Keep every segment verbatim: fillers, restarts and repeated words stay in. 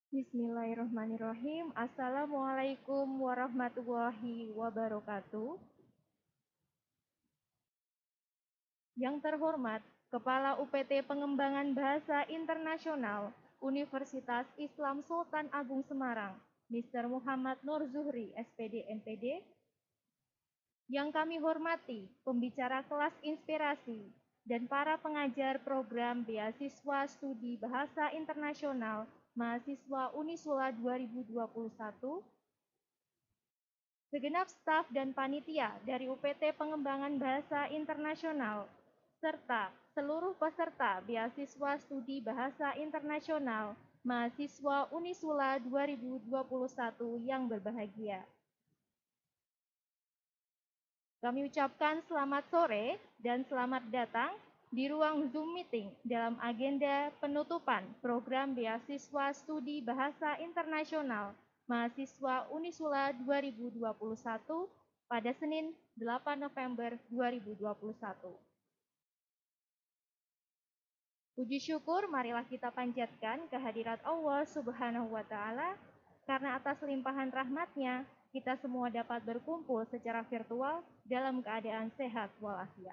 Bismillahirrahmanirrahim. Assalamualaikum warahmatullahi wabarakatuh. Yang terhormat, Kepala U P T Pengembangan Bahasa Internasional Universitas Islam Sultan Agung Semarang, Mister Muhammad Nur Zuhri, S P D M P D. Yang kami hormati, pembicara kelas inspirasi dan para pengajar program Beasiswa Studi Bahasa Internasional Mahasiswa Unisula dua ribu dua puluh satu, segenap staf dan panitia dari U P T Pengembangan Bahasa Internasional, serta seluruh peserta Beasiswa Studi Bahasa Internasional Mahasiswa Unisula dua ribu dua puluh satu yang berbahagia. Kami ucapkan selamat sore dan selamat datang di ruang Zoom meeting dalam agenda penutupan program Beasiswa Studi Bahasa Internasional Mahasiswa Unisula dua ribu dua puluh satu pada Senin delapan November dua ribu dua puluh satu. Puji syukur marilah kita panjatkan kehadirat Allah Subhanahu wa Ta'ala, karena atas limpahan rahmat-Nya kita semua dapat berkumpul secara virtual dalam keadaan sehat walafiat.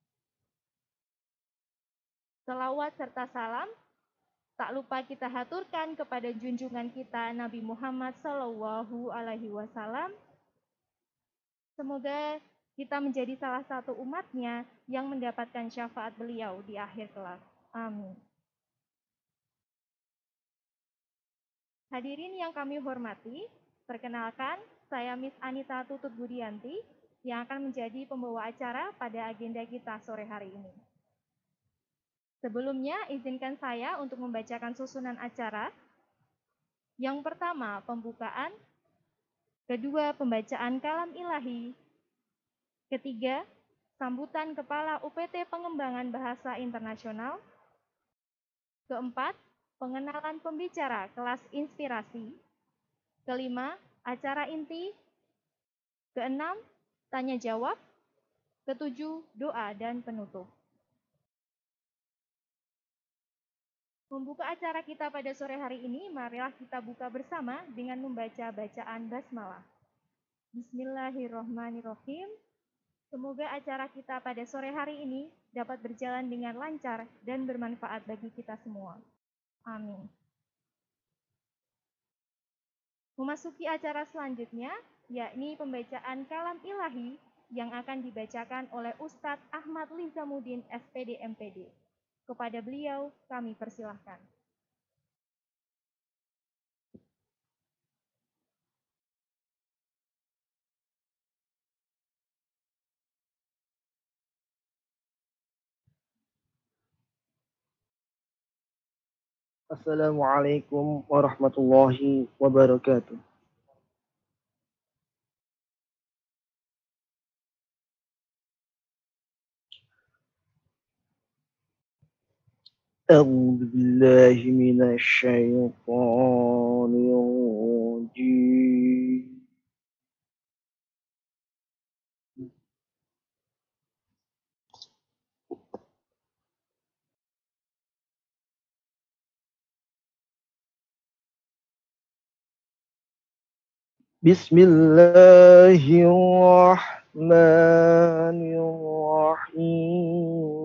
Selawat serta salam tak lupa kita haturkan kepada junjungan kita Nabi Muhammad Sallallahu Alaihi Wasallam. Semoga kita menjadi salah satu umatnya yang mendapatkan syafaat beliau di akhir kelak. Amin. Hadirin yang kami hormati, perkenalkan saya Miss Anita Tutut Budianti yang akan menjadi pembawa acara pada agenda kita sore hari ini. Sebelumnya, izinkan saya untuk membacakan susunan acara. Yang pertama, pembukaan. Kedua, pembacaan kalam ilahi. Ketiga, sambutan Kepala U P T Pengembangan Bahasa Internasional. Keempat, pengenalan pembicara kelas inspirasi. Kelima, acara inti. Keenam, tanya jawab. Ketujuh, doa dan penutup. Membuka acara kita pada sore hari ini, marilah kita buka bersama dengan membaca bacaan basmalah. Bismillahirrahmanirrahim. Semoga acara kita pada sore hari ini dapat berjalan dengan lancar dan bermanfaat bagi kita semua. Amin. Memasuki acara selanjutnya, yakni pembacaan kalam ilahi yang akan dibacakan oleh Ustadz Ahmad Lizamuddin S P D M P D. Kepada beliau, kami persilahkan. Assalamualaikum warahmatullahi wabarakatuh. أعوذ بالله من الشيطان الرجيم. بسم الله الرحمن الرحيم.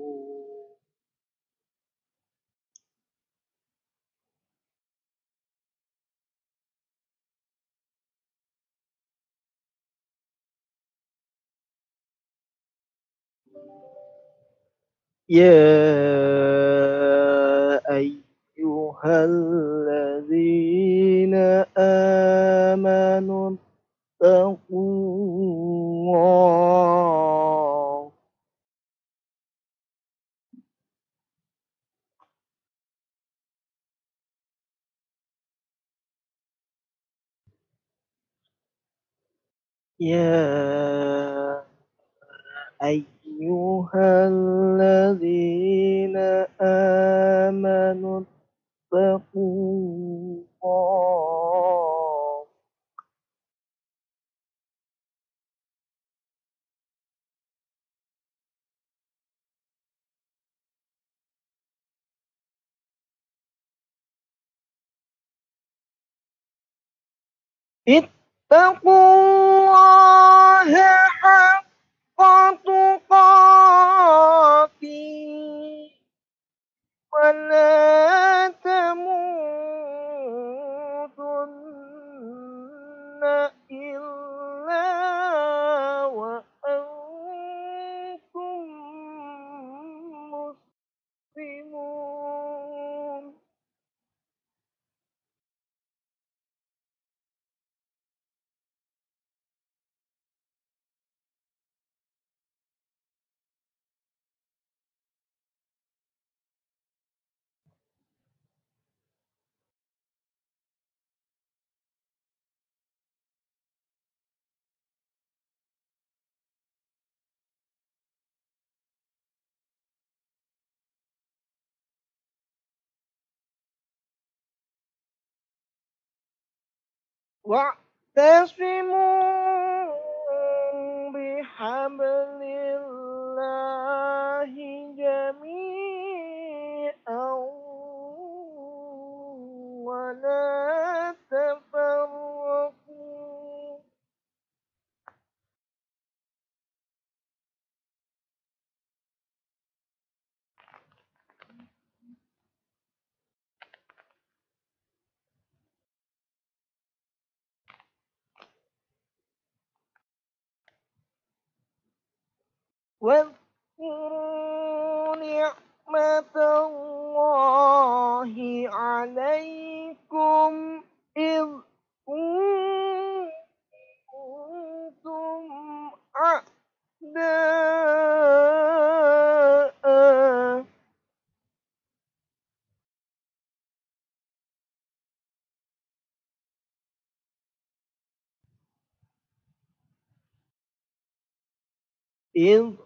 يا أيها الذين آمنوا اتقوا الله يا أيها الذين آمنوا اتقوا الله اتقوا الله حق تقاته ولا تموتن إلا وأنتم مسلمون. واعتصموا بحبل الله جميعا ولا تفرقوا. واذكروا نعمة الله عليكم إذ كنتم أعداء إذ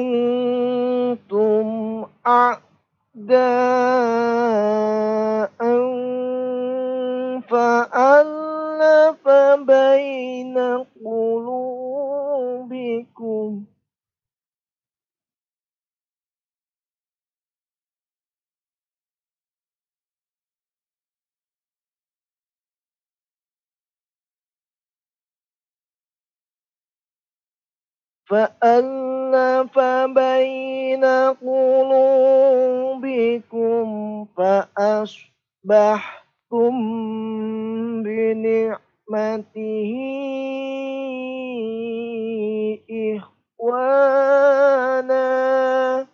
كنتم أعداء فألف بين قلوبكم فألف بين قلوبكم فأصبحتم بنعمته إخوانا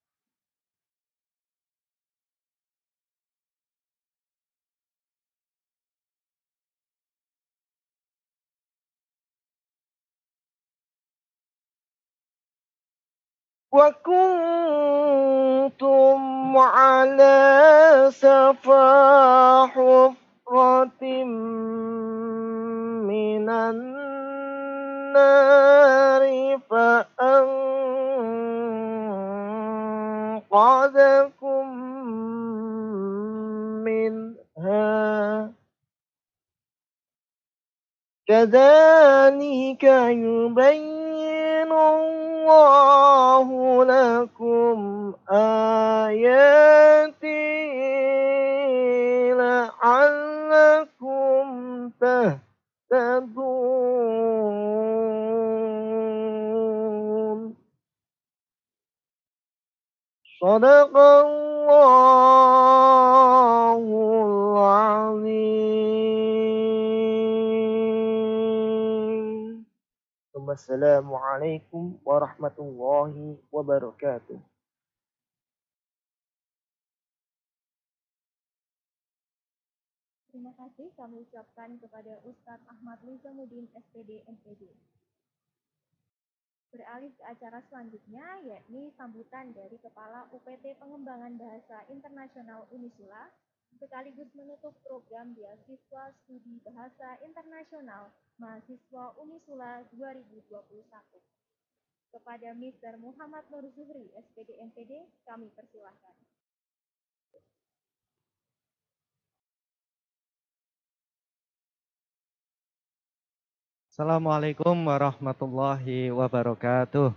وكنتم على شفا حفرة من النار فأنقذكم منها كذلك يبين الله لكم آياته لعلكم تهتدون. صدق الله العظيم. Wassalamualaikum warahmatullahi wabarakatuh. Terima kasih kami ucapkan kepada Ustadz Ahmad Nizamuddin S P D M P D. Beralih ke acara selanjutnya, yakni sambutan dari Kepala U P T Pengembangan Bahasa Internasional Unisula, sekaligus menutup program beasiswa studi bahasa internasional mahasiswa Unisula dua ribu dua puluh satu. Kepada Mister Muhammad Nur Zuhri, S P D M P D, kami persilahkan. Assalamualaikum warahmatullahi wabarakatuh.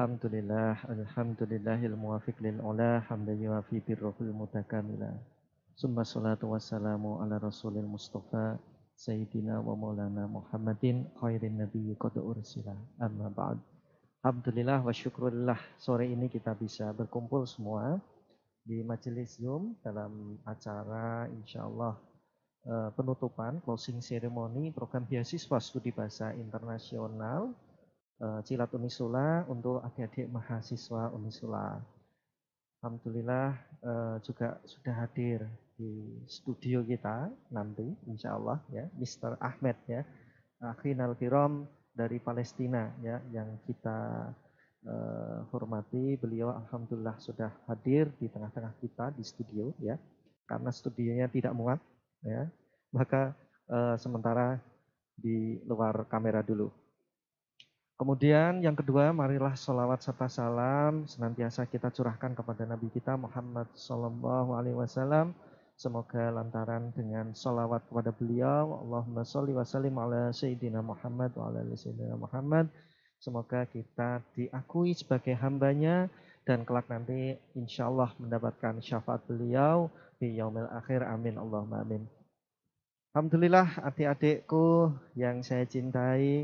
Alhamdulillah, alhamdulillahil muwafiq lil ula, hamdan yuafi birruhul mutakamila. Summa salatu wassalamu ala rasulil mustafa Sayyidina wa maulana Muhammadin khairin nabiyyi qad ursila amma ba'd. Alhamdulillah wa syukurillah, sore ini kita bisa berkumpul semua di majelis Zoom dalam acara insyaallah uh, penutupan closing ceremony program beasiswa studi bahasa internasional uh, Cilat Unisula untuk adik-adik mahasiswa Unisula. Alhamdulillah uh, juga sudah hadir di studio kita nanti insya Allah ya mister Ahmed ya Akhinal Kiram dari Palestina ya yang kita uh, hormati. Beliau alhamdulillah sudah hadir di tengah-tengah kita di studio ya, karena studionya tidak muat ya, maka uh, sementara di luar kamera dulu. Kemudian yang kedua, marilah sholawat serta salam senantiasa kita curahkan kepada Nabi kita Muhammad Sallallahu Alaihi Wasallam. Semoga lantaran dengan sholawat kepada beliau, Allahumma sholli wa sallim ala Sayyidina Muhammad wa ala Sayyidina Muhammad. Semoga kita diakui sebagai hambanya dan kelak nanti insya Allah mendapatkan syafaat beliau di yaumil akhir. Amin Allahumma amin. Alhamdulillah adik-adikku yang saya cintai.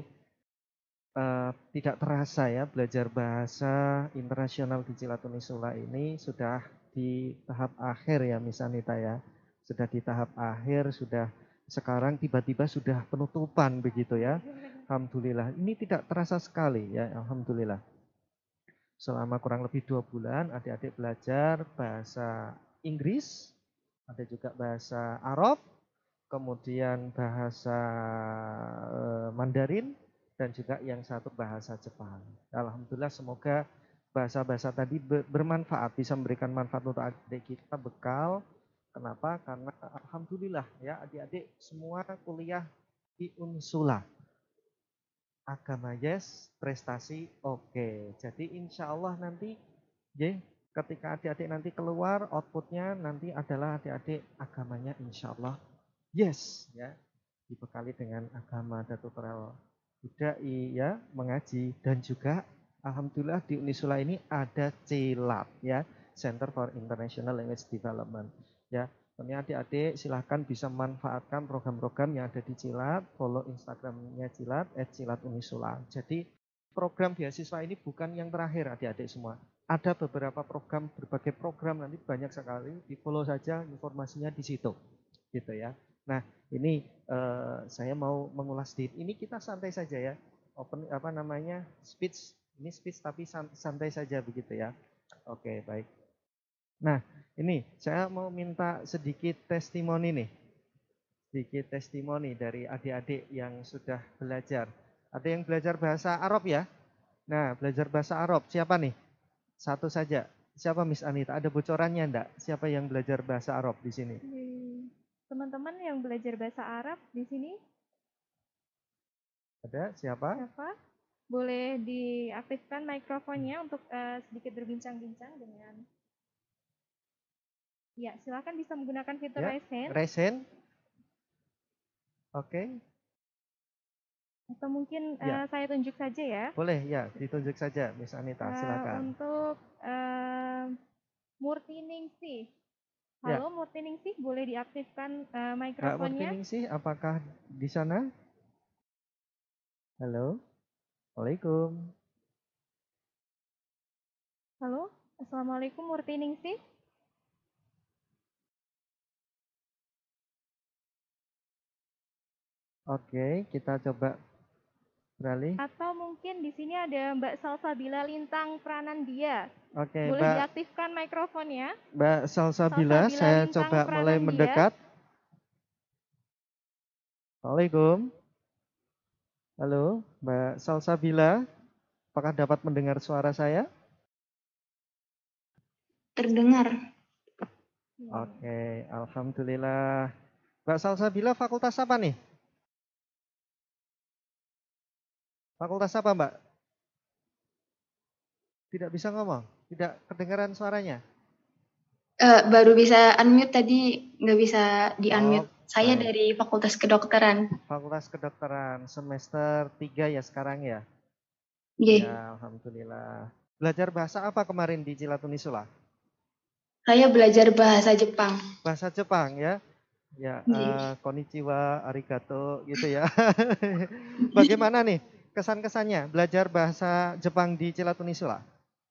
Uh, tidak terasa ya belajar bahasa internasional di Cilat Unisula ini sudah di tahap akhir ya Miss Anita ya. Sudah di tahap akhir, sudah sekarang tiba-tiba sudah penutupan begitu ya. Alhamdulillah. Ini tidak terasa sekali ya, alhamdulillah. Selama kurang lebih dua bulan adik-adik belajar bahasa Inggris, ada juga bahasa Arab, kemudian bahasa uh, Mandarin, dan juga yang satu bahasa Jepang. Alhamdulillah semoga bahasa-bahasa tadi bermanfaat, bisa memberikan manfaat untuk adik kita bekal. Kenapa? Karena alhamdulillah ya adik-adik semua kuliah di Unisula. Agama yes, prestasi oke. Okay. Jadi insya Allah nanti ya, ketika adik-adik nanti keluar outputnya nanti adalah adik-adik agamanya insya Allah yes ya, dibekali dengan agama dan tutorial budai ya, mengaji, dan juga alhamdulillah di Unisula ini ada Cilat ya, Center for International Language Development ya. Ini adik-adik silahkan bisa manfaatkan program-program yang ada di Cilat, follow Instagramnya Cilat et cilat unisula. Jadi program beasiswa ini bukan yang terakhir adik-adik semua. Ada beberapa program, berbagai program nanti banyak sekali, di follow saja informasinya di situ gitu ya. Nah, ini uh, saya mau mengulas sedikit. Ini kita santai saja ya. Open apa namanya? Speech. Ini speech tapi santai saja begitu ya. Oke, baik. Nah, ini saya mau minta sedikit testimoni nih. Sedikit testimoni dari adik-adik yang sudah belajar. Ada yang belajar bahasa Arab ya? Nah, belajar bahasa Arab. Siapa nih? Satu saja. Siapa Miss Anita? Ada bocorannya enggak? Siapa yang belajar bahasa Arab di sini? Teman-teman yang belajar bahasa Arab di sini? Ada siapa? Siapa? Boleh diaktifkan mikrofonnya untuk uh, sedikit berbincang-bincang dengan. Ya, silakan bisa menggunakan fitur ya, raise hand. Raise hand. Oke. Okay. Atau mungkin ya. uh, saya tunjuk saja ya. Boleh ya, ditunjuk saja Miss Anita, silakan. Uh, untuk uh, Murti Ningsih. Halo ya. Murti Ningsih, boleh diaktifkan uh, mikrofonnya? Kak Murti Ningsih, apakah di sana? Halo, Waalaikum. Halo, Assalamualaikum Murti Ningsih. Oke, kita coba beralih. Atau mungkin di sini ada Mbak Salsabila Lintang Pranandia. Oke, boleh Mbak, diaktifkan mikrofonnya. Mbak Salsabila, Salsabila saya Lintang coba Pranandia. Mulai mendekat. Waalaikum. Halo, Mbak Salsabila, apakah dapat mendengar suara saya? Terdengar. Oke, alhamdulillah. Mbak Salsabila fakultas apa nih? Fakultas apa, Mbak? Tidak bisa ngomong? Tidak kedengaran suaranya? Uh, baru bisa unmute tadi, nggak bisa di-unmute. Oh, Saya baik. Dari Fakultas Kedokteran. Fakultas Kedokteran, semester tiga ya sekarang ya? Iya. Yeah. Ya, alhamdulillah. Belajar bahasa apa kemarin di Cilat Unisula? Saya belajar bahasa Jepang. Bahasa Jepang ya. Ya, Ji. uh, konnichiwa, arigato gitu ya. Bagaimana nih kesan-kesannya belajar bahasa Jepang di Cilat Unisula?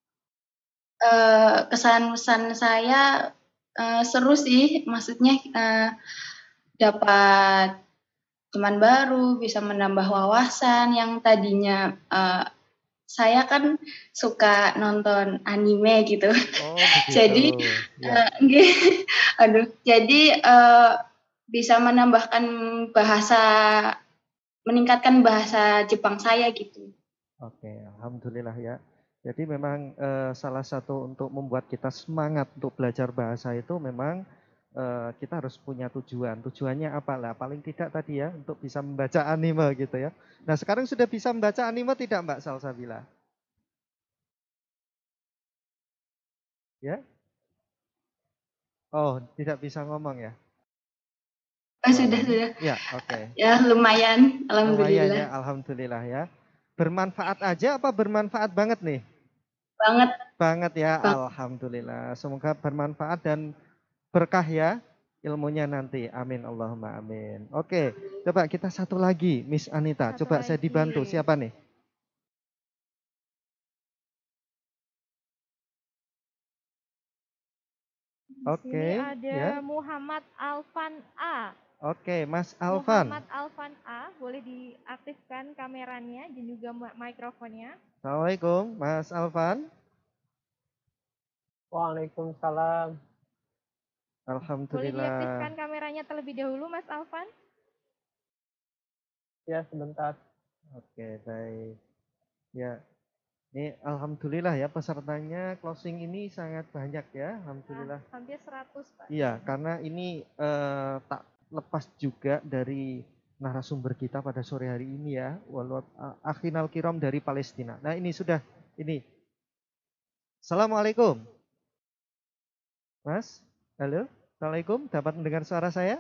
Uh, kesan-kesan saya uh, seru sih, maksudnya uh, dapat teman baru, bisa menambah wawasan yang tadinya uh, saya kan suka nonton anime gitu. Oh, begitu. Jadi, Ya. uh, aduh, jadi uh, bisa menambahkan bahasa, meningkatkan bahasa Jepang saya gitu. Oke, alhamdulillah ya. Jadi memang uh, salah satu untuk membuat kita semangat untuk belajar bahasa itu memang uh, kita harus punya tujuan. Tujuannya apa lah? Paling tidak tadi ya untuk bisa membaca anime gitu ya. Nah sekarang sudah bisa membaca anime tidak Mbak Salsabila? Ya? Oh, tidak bisa ngomong ya? Oh, sudah, sudah. Ya, oke. Okay. Ya, lumayan. Alhamdulillah. Lumayan ya, alhamdulillah ya. Bermanfaat aja apa bermanfaat banget nih? Banget. Banget ya, Bang. alhamdulillah. Semoga bermanfaat dan berkah ya ilmunya nanti. Amin, Allahumma amin. Oke, coba kita satu lagi, Miss Anita. Satu coba lagi. saya dibantu. Siapa nih? Oke, okay, ada ya. Muhammad Alfan A. Oke, Mas Alfan. Muhammad Alfan A, boleh diaktifkan kameranya dan juga mikrofonnya. Assalamualaikum, Mas Alfan. Waalaikumsalam. Alhamdulillah. Boleh diaktifkan kameranya terlebih dahulu, Mas Alfan? Ya, sebentar. Oke, baik. Ya, ini alhamdulillah ya pesertanya closing ini sangat banyak ya, alhamdulillah. Ah, hampir seratus, Pak. Iya, karena ini eh, tak lepas juga dari narasumber kita pada sore hari ini ya, walau akhinal kiram dari Palestina. Nah ini sudah, ini. Assalamualaikum. Mas, halo, Assalamualaikum, dapat mendengar suara saya?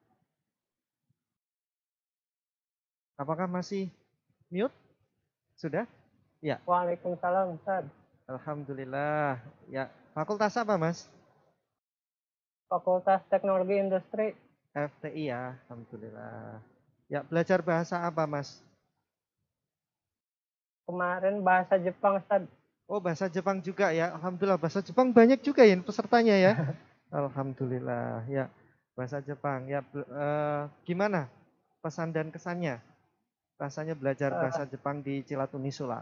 Apakah masih mute? Sudah? Ya. Waalaikumsalam, Ustaz. Alhamdulillah. Ya, fakultas apa, Mas? Fakultas Teknologi Industri. F T I ya, alhamdulillah. Ya, belajar bahasa apa, Mas? Kemarin bahasa Jepang, Ustaz. Oh, bahasa Jepang juga ya. Alhamdulillah, bahasa Jepang banyak juga ya pesertanya ya. Alhamdulillah, ya. Bahasa Jepang. Ya, uh, gimana pesan dan kesannya? Rasanya belajar uh, bahasa Jepang di Cilat Unisula.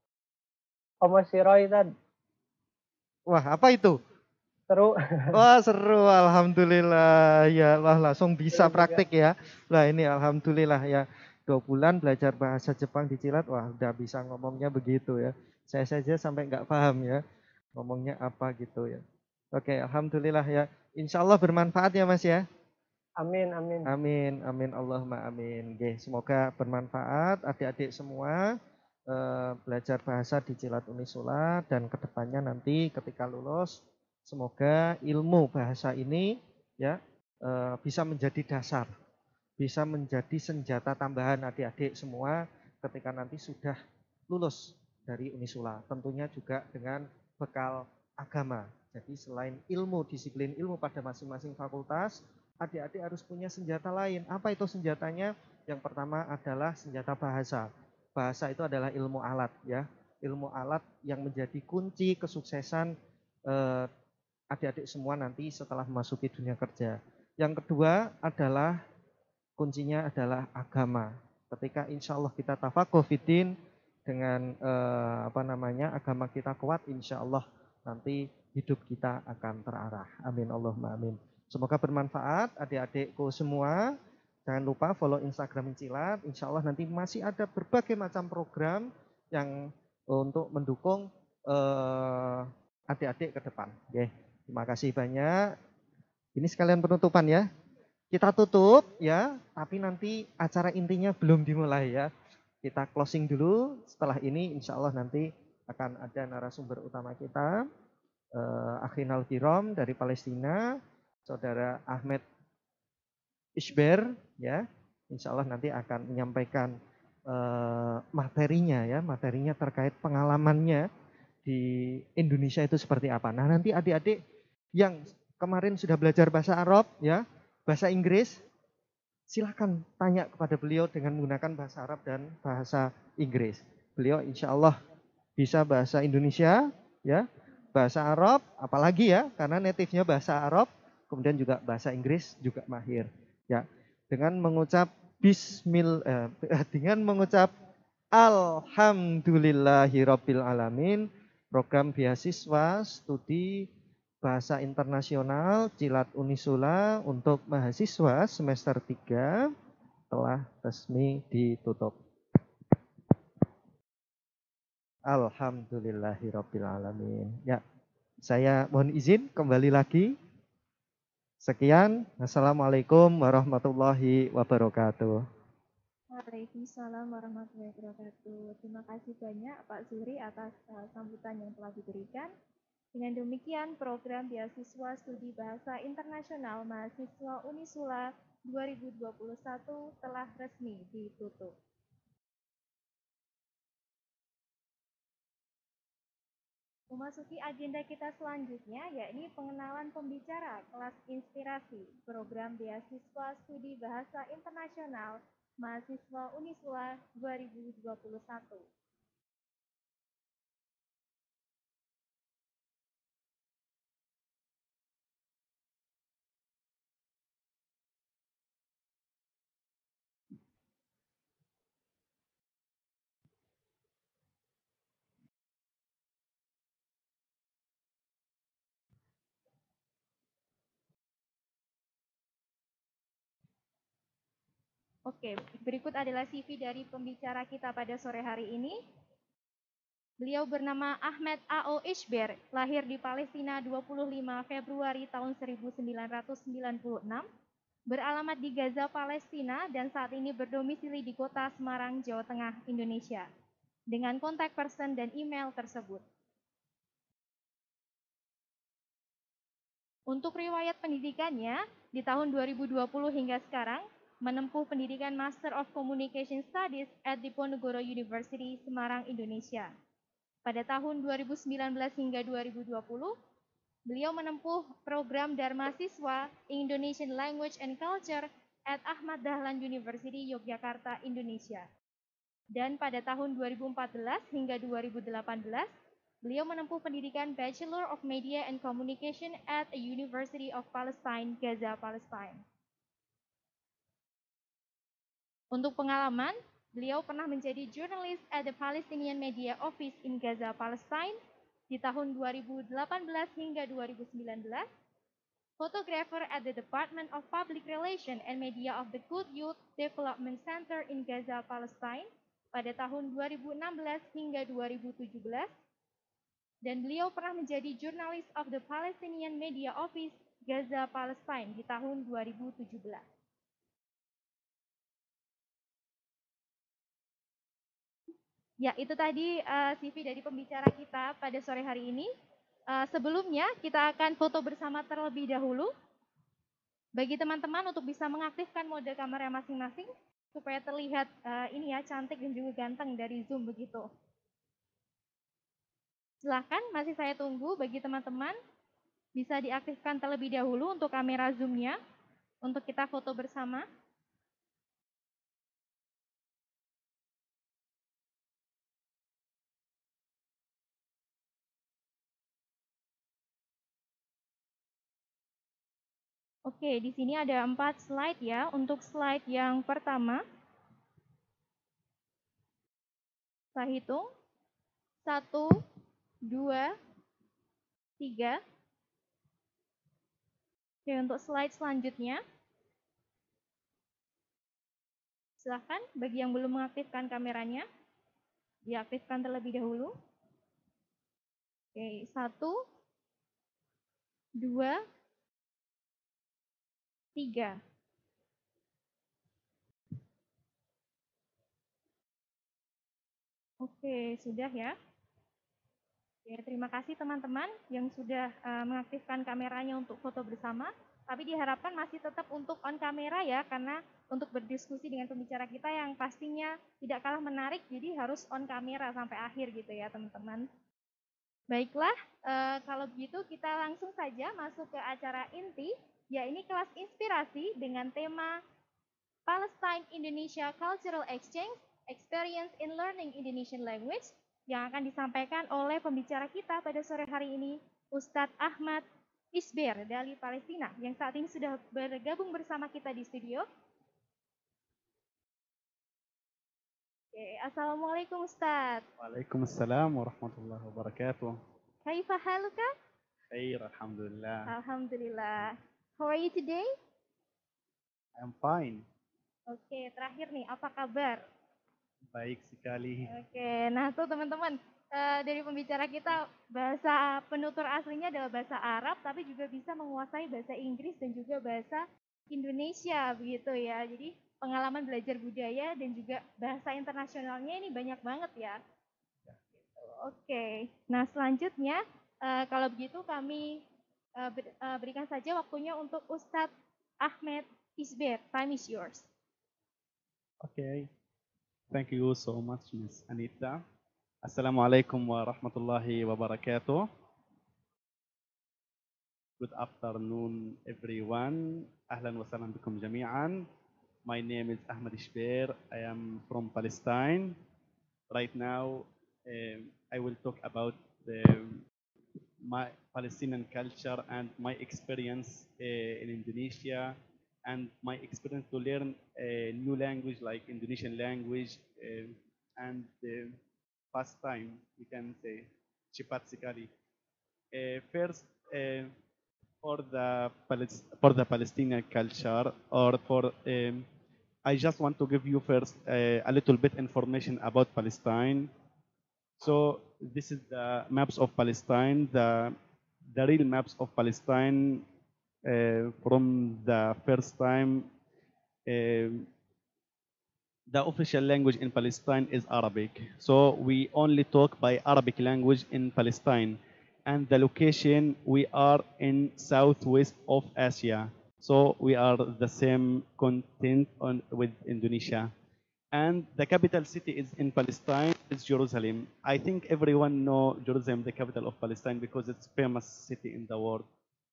Omoshiroi, Ustaz. Wah, apa itu? Seru. Wah, seru. Alhamdulillah. Ya, wah, langsung bisa praktik ya. Lah ini alhamdulillah ya. Dua bulan belajar bahasa Jepang di Cilat, wah udah bisa ngomongnya begitu ya. Saya saja sampai nggak paham ya. Ngomongnya apa gitu ya. Oke, alhamdulillah ya. Insya Allah bermanfaat ya Mas ya. Amin, amin. Amin, amin, Allahumma amin. Oke, semoga bermanfaat adik-adik semua. Eh, belajar bahasa di Cilat Unisula dan kedepannya nanti ketika lulus semoga ilmu bahasa ini ya eh, bisa menjadi dasar, bisa menjadi senjata tambahan adik-adik semua ketika nanti sudah lulus dari Unisula. Tentunya juga dengan bekal agama. Jadi selain ilmu, disiplin ilmu pada masing-masing fakultas, adik-adik harus punya senjata lain. Apa itu senjatanya? Yang pertama adalah senjata bahasa. Bahasa itu adalah ilmu alat ya. Ilmu alat yang menjadi kunci kesuksesan eh, adik-adik semua nanti setelah memasuki dunia kerja. Yang kedua adalah kuncinya adalah agama. Ketika insya Allah kita tafakuh fiddin dengan eh, apa namanya agama kita kuat, insya Allah nanti hidup kita akan terarah. Amin Allahumma amin. Semoga bermanfaat adik-adikku semua. Jangan lupa follow Instagram Cilat. Insya Allah nanti masih ada berbagai macam program yang untuk mendukung eh, adik-adik ke depan. Oke, terima kasih banyak. Ini sekalian penutupan ya. Kita tutup ya, tapi nanti acara intinya belum dimulai ya. Kita closing dulu. Setelah ini insya Allah nanti akan ada narasumber utama kita, eh, Akhinal Kiram dari Palestina, Saudara Ahmed Isber ya, insya Allah nanti akan menyampaikan uh, materinya ya, materinya terkait pengalamannya di Indonesia itu seperti apa. Nah nanti adik-adik yang kemarin sudah belajar bahasa Arab, ya, bahasa Inggris, silakan tanya kepada beliau dengan menggunakan bahasa Arab dan bahasa Inggris. Beliau insya Allah bisa bahasa Indonesia, ya, bahasa Arab, apalagi ya, karena native-nya bahasa Arab, kemudian juga bahasa Inggris juga mahir. Ya, dengan mengucap Bismillah, eh, dengan mengucap Alhamdulillahirabbil alamin, program beasiswa studi bahasa internasional Cilat Unisula untuk mahasiswa semester tiga telah resmi ditutup. Alhamdulillahirabbil alamin. Ya, saya mohon izin kembali lagi. Sekian, Assalamualaikum warahmatullahi wabarakatuh. Waalaikumsalam warahmatullahi wabarakatuh. Terima kasih banyak Pak Zuhri atas uh, sambutan yang telah diberikan. Dengan demikian, program beasiswa studi bahasa internasional mahasiswa Unisula dua ribu dua puluh satu telah resmi ditutup. Memasuki agenda kita selanjutnya, yakni pengenalan pembicara kelas inspirasi program beasiswa studi bahasa internasional mahasiswa Unisula dua ribu dua puluh satu. Oke, berikut adalah C V dari pembicara kita pada sore hari ini. Beliau bernama Ahmed A O Ishber, lahir di Palestina dua puluh lima Februari tahun seribu sembilan ratus sembilan puluh enam, beralamat di Gaza, Palestina, dan saat ini berdomisili di kota Semarang, Jawa Tengah, Indonesia, dengan kontak person dan email tersebut. Untuk riwayat pendidikannya, di tahun dua ribu dua puluh hingga sekarang, menempuh pendidikan Master of Communication Studies at Diponegoro University, Semarang, Indonesia. Pada tahun dua ribu sembilan belas hingga dua ribu dua puluh, beliau menempuh program Dharma Siswa Indonesian Language and Culture at Ahmad Dahlan University, Yogyakarta, Indonesia. Dan pada tahun dua ribu empat belas hingga dua ribu delapan belas, beliau menempuh pendidikan Bachelor of Media and Communication at a University of Palestine, Gaza, Palestine. Untuk pengalaman, beliau pernah menjadi jurnalis at the Palestinian Media Office in Gaza, Palestine di tahun dua ribu delapan belas hingga dua ribu sembilan belas, photographer at the Department of Public Relations and Media of the Good Youth Development Center in Gaza, Palestine pada tahun dua ribu enam belas hingga dua ribu tujuh belas, dan beliau pernah menjadi jurnalis of the Palestinian Media Office Gaza, Palestine di tahun dua ribu tujuh belas. Ya, itu tadi uh, C V dari pembicara kita pada sore hari ini. Uh, sebelumnya, kita akan foto bersama terlebih dahulu. Bagi teman-teman untuk bisa mengaktifkan mode kamera masing-masing, supaya terlihat uh, ini ya, cantik dan juga ganteng dari Zoom begitu. Silahkan, masih saya tunggu bagi teman-teman, bisa diaktifkan terlebih dahulu untuk kamera Zoom-nya, untuk kita foto bersama. Oke, di sini ada empat slide ya. Untuk slide yang pertama, saya hitung. Satu, dua, tiga. Oke, untuk slide selanjutnya, silahkan bagi yang belum mengaktifkan kameranya, diaktifkan terlebih dahulu. Oke, satu, dua, tiga. Oke, sudah ya. Oke, terima kasih teman-teman yang sudah uh, mengaktifkan kameranya untuk foto bersama. Tapi diharapkan masih tetap untuk on kamera ya, karena untuk berdiskusi dengan pembicara kita yang pastinya tidak kalah menarik, jadi harus on kamera sampai akhir gitu ya teman-teman. Baiklah, eh, kalau begitu kita langsung saja masuk ke acara inti, yaitu kelas inspirasi dengan tema Palestine Indonesia Cultural Exchange, Experience in Learning Indonesian Language, yang akan disampaikan oleh pembicara kita pada sore hari ini, Ustadz Ahmad Isber dari Palestina, yang saat ini sudah bergabung bersama kita di studio. Oke, Assalamualaikum Ustadz. Waalaikumsalam warahmatullahi wabarakatuh. Kaifa haluka? Khair, alhamdulillah. Alhamdulillah. How are you today? I'm fine. Oke, terakhir nih, apa kabar? Baik sekali. Oke, nah tuh teman-teman, eh, dari pembicara kita, bahasa penutur aslinya adalah bahasa Arab, tapi juga bisa menguasai bahasa Inggris dan juga bahasa Indonesia, begitu ya. Jadi pengalaman belajar budaya dan juga bahasa internasionalnya ini banyak banget ya. Oke, nah selanjutnya, eh, kalau begitu kami eh, ber- eh, berikan saja waktunya untuk Ustadz Ahmad Isber. Time is yours. Okay. Thank you so much, Miss Anita. Assalamualaikum warahmatullahi wabarakatuh. Good afternoon, everyone. Ahlan wa salam bikum jami'an. My name is Ahmad Ishbir. I am from Palestine. Right now, um, I will talk about the, my Palestinian culture and my experience uh, in Indonesia and my experience to learn a new language like Indonesian language uh, and uh, pastime, we can say, cepat sekali. Uh, first, uh, for the Palis- for the Palestinian culture, or for um, I just want to give you first uh, a little bit information about Palestine. So this is the maps of Palestine, the the real maps of Palestine uh, from the first time. um the official language in Palestine is Arabic. So we only talk by Arabic language in Palestine. And the location, we are in southwest of Asia. So we are the same continent on, with Indonesia. And the capital city is in Palestine, is Jerusalem. I think everyone know Jerusalem, the capital of Palestine, because it's famous city in the world.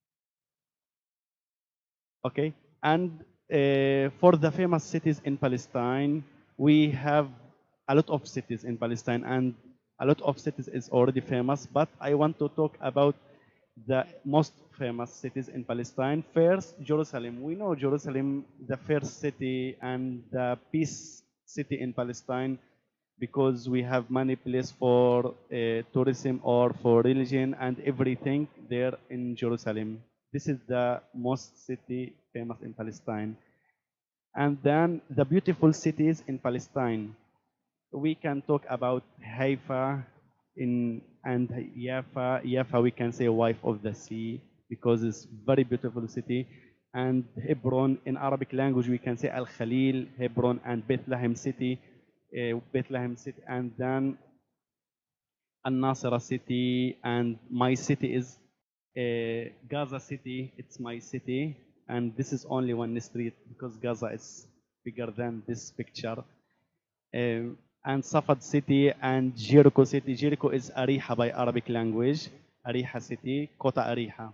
Okay, and uh, for the famous cities in Palestine, we have a lot of cities in Palestine, and a lot of cities is already famous. But I want to talk about the most famous cities in Palestine. First, Jerusalem. We know Jerusalem, the first city and the peace city in Palestine, because we have many places for uh, tourism or for religion and everything there in Jerusalem. This is the most city famous in Palestine. And then the beautiful cities in Palestine. We can talk about Haifa in and Yafa. Yafa, we can say wife of the sea, because it's very beautiful city. And Hebron, in Arabic language, we can say Al Khalil, Hebron, and Bethlehem city, uh, Bethlehem city, and then Al Nasra city, and my city is uh, Gaza city. It's my city, and this is only one street because Gaza is bigger than this picture. Um, and Safad city and Jericho city. Jericho is Ariha by Arabic language. Ariha city, Kota Ariha.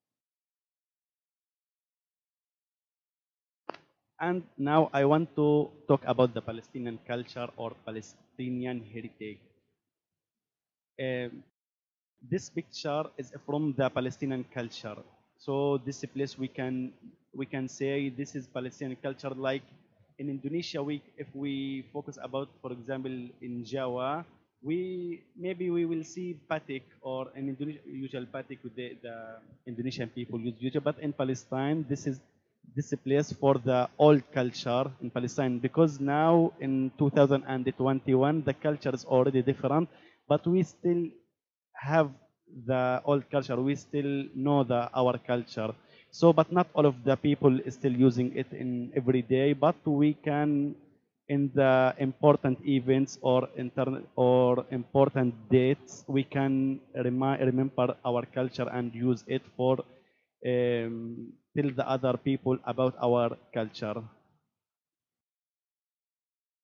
And now I want to talk about the Palestinian culture or Palestinian heritage. Um, this picture is from the Palestinian culture. So this place we can we can say this is Palestinian culture. Like in Indonesia, we if we focus about, for example, in Jawa, we maybe we will see batik or an Indonesia usual batik with the, the Indonesian people use usual, but in Palestine, this is this is a place for the old culture in Palestine, because now in two thousand twenty-one the culture is already different, but we still have the old culture. We still know the our culture. So, but not all of the people is still using it in every day. But we can, in the important events or intern or important dates, we can remi- remember our culture and use it for um, tell the other people about our culture.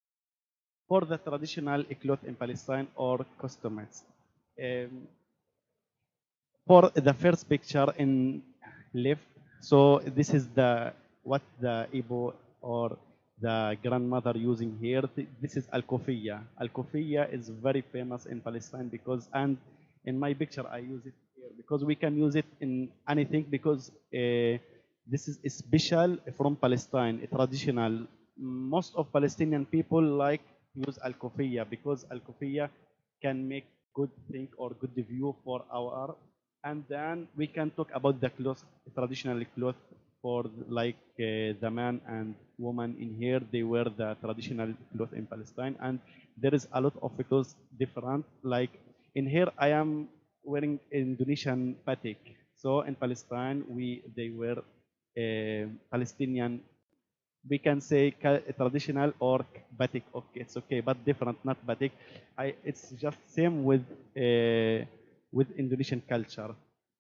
For the traditional cloth in Palestine or costumes. Um, for the first picture in left, so this is the what the Ibo or the grandmother using here. This is al-kufiya. Al-kufiya is very famous in Palestine because, and in my picture I use it here because we can use it in anything because uh, this is special from Palestine, traditional. Most of Palestinian people like use al-kufiya because al-kufiya can make good thing or good view for our. And then we can talk about the clothes, traditional clothes for like uh, the man and woman in here. They wear the traditional clothes in Palestine, and there is a lot of clothes different. Like in here, I am wearing Indonesian batik. So in Palestine, we they wear uh, Palestinian. We can say traditional or batik. Okay, it's okay, but different, not batik. I, it's just same with uh, with Indonesian culture.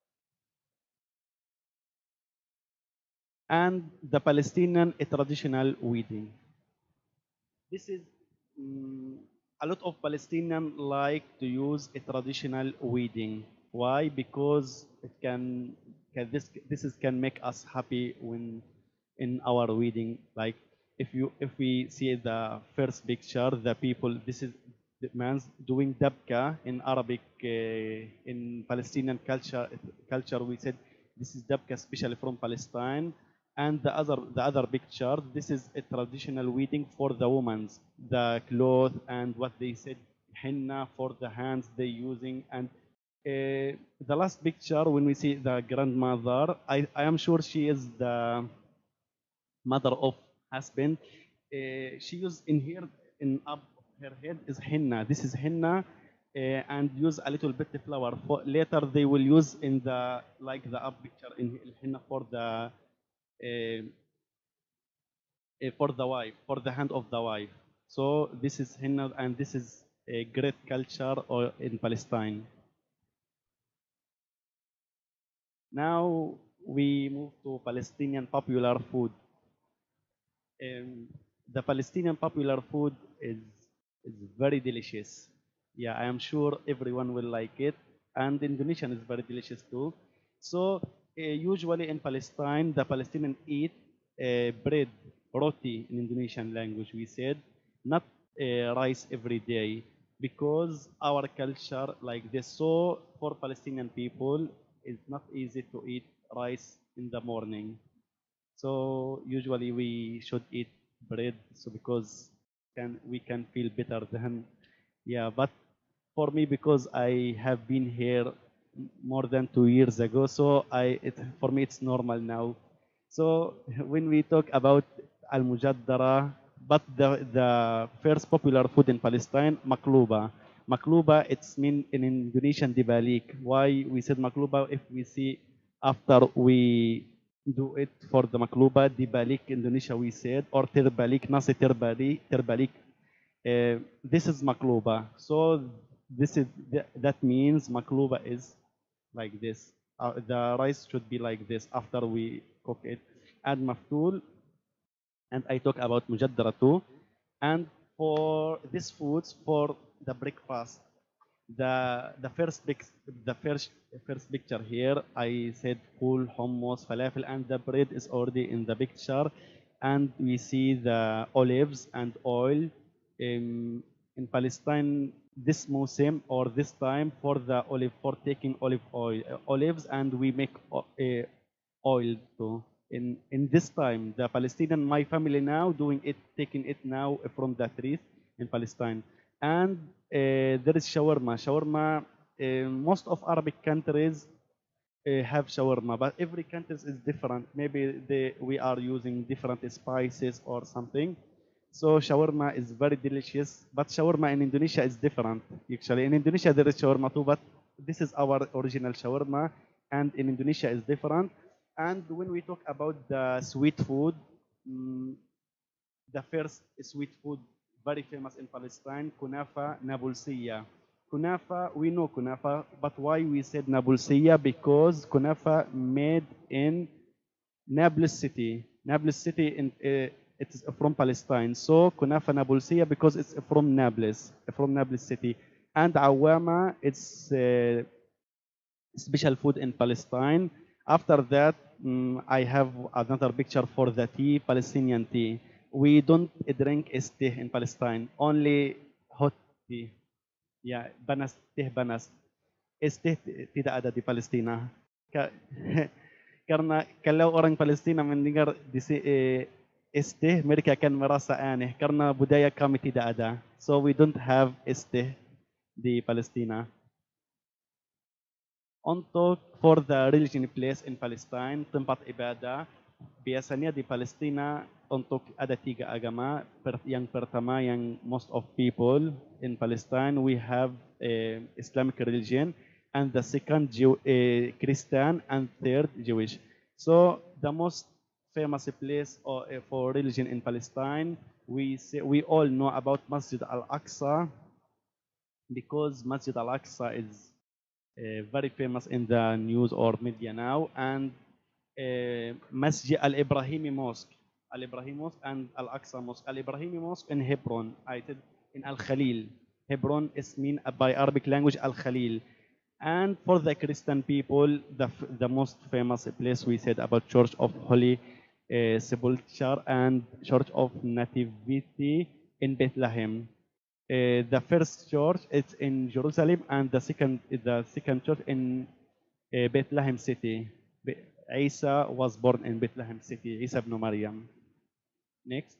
And the Palestinian traditional wedding. This is mm, a lot of Palestinians like to use a traditional wedding. Why? Because it can, can this this is can make us happy when in our wedding. Like if you if we see the first picture, the people, this is the man's doing dabka in Arabic. Uh, in Palestinian culture culture we said this is dabka especially from Palestine. And the other the other picture, this is a traditional wedding for the women, the cloth and what they said, henna for the hands they using. And uh, the last picture, when we see the grandmother, I, I am sure she is the mother of husband. Uh, she used in here in up her head is henna. This is henna. Uh, and use a little bit of flour. For later they will use in the like the up picture in henna for the uh, uh, for the wife, for the hand of the wife. So this is henna, and this is a great culture or in Palestine. Now we move to Palestinian popular food. Um, the Palestinian popular food is is very delicious. Yeah, I am sure everyone will like it, and Indonesian is very delicious too. So uh, usually in Palestine, the Palestinians eat uh, bread, roti in Indonesian language. We said not uh, rice every day because our culture like this. So for Palestinian people, it's not easy to eat rice in the morning. So usually we should eat bread, so because can we can feel better than. Yeah. But for me, because I have been here more than two years ago, so I it, for me it's normal now. So when we talk about al mujaddara, but the the first popular food in Palestine, makluba. Makluba, it's mean in Indonesian dibalik. Why we said makluba? If we see after we do it for the makluba, dibalik Indonesia we said, or terbalik, nasi terbalik, terbalik. Uh, this is makluba. So this is th that means makluba is like this. Uh, the rice should be like this after we cook it. Add maftul, and I talk about mujaddara too. And for these foods, for the breakfast, the the first big the first first picture here, I said full hummus, falafel, and the bread is already in the picture, and we see the olives and oil. In, in Palestine, this musim or this time for the olive for taking olive oil uh, olives, and we make uh, oil too. In in this time, the Palestinian, my family now doing it, taking it now from the trees in Palestine. And uh, there is shawarma. Shawarma, uh, most of Arabic countries uh, have shawarma, but every country is different. Maybe they, we are using different spices or something. So shawarma is very delicious, but shawarma in Indonesia is different. Actually, in Indonesia there is shawarma too, but this is our original shawarma, and in Indonesia is different. And when we talk about the sweet food, mm, the first sweet food very famous in Palestine, kunafa nabulsiya. Kunafa, we know kunafa, but why we said nabulsiya? Because kunafa made in Nablus city. Nablus city in uh, it's from Palestine. So kunafa nabulsiya because it's from Nablus, from Nablus city. And awama, it's uh, special food in Palestine. After that, mm, I have another picture for the tea, Palestinian tea. We don't drink tea in Palestine, only hot tea. Ya, banas, teh banas. Teh tidak ada di Palestina. Ka- Karena kalau orang Palestina mendengar di si- eh, teh, mereka akan merasa aneh karena budaya kami tidak ada. So we don't have teh di Palestina. Untuk for the religion place in Palestine, tempat ibadah, biasanya di Palestina untuk ada tiga agama. Per- Yang pertama yang most of people in Palestine we have eh, Islamic religion, and the second Jew, uh, Christian, and third Jewish. So the most famous place or, uh, for religion in Palestine, we say, we all know about Masjid Al-Aqsa, because Masjid Al-Aqsa is uh, very famous in the news or media now, and uh, Masjid Al-Ibrahimi Mosque, Al-Ibrahimi Mosque and Al-Aqsa Mosque. Al-Ibrahimi Mosque in Hebron, I said in Al-Khalil. Hebron is mean by Arabic language Al-Khalil. And for the Christian people, the, the most famous place we said about Church of Holy uh, Sepulchre and Church of Nativity in Bethlehem. Uh, the first church is in Jerusalem, and the second the second church in uh, Bethlehem city. Be- Isa was born in Bethlehem city, Isa ibn Maryam. Next.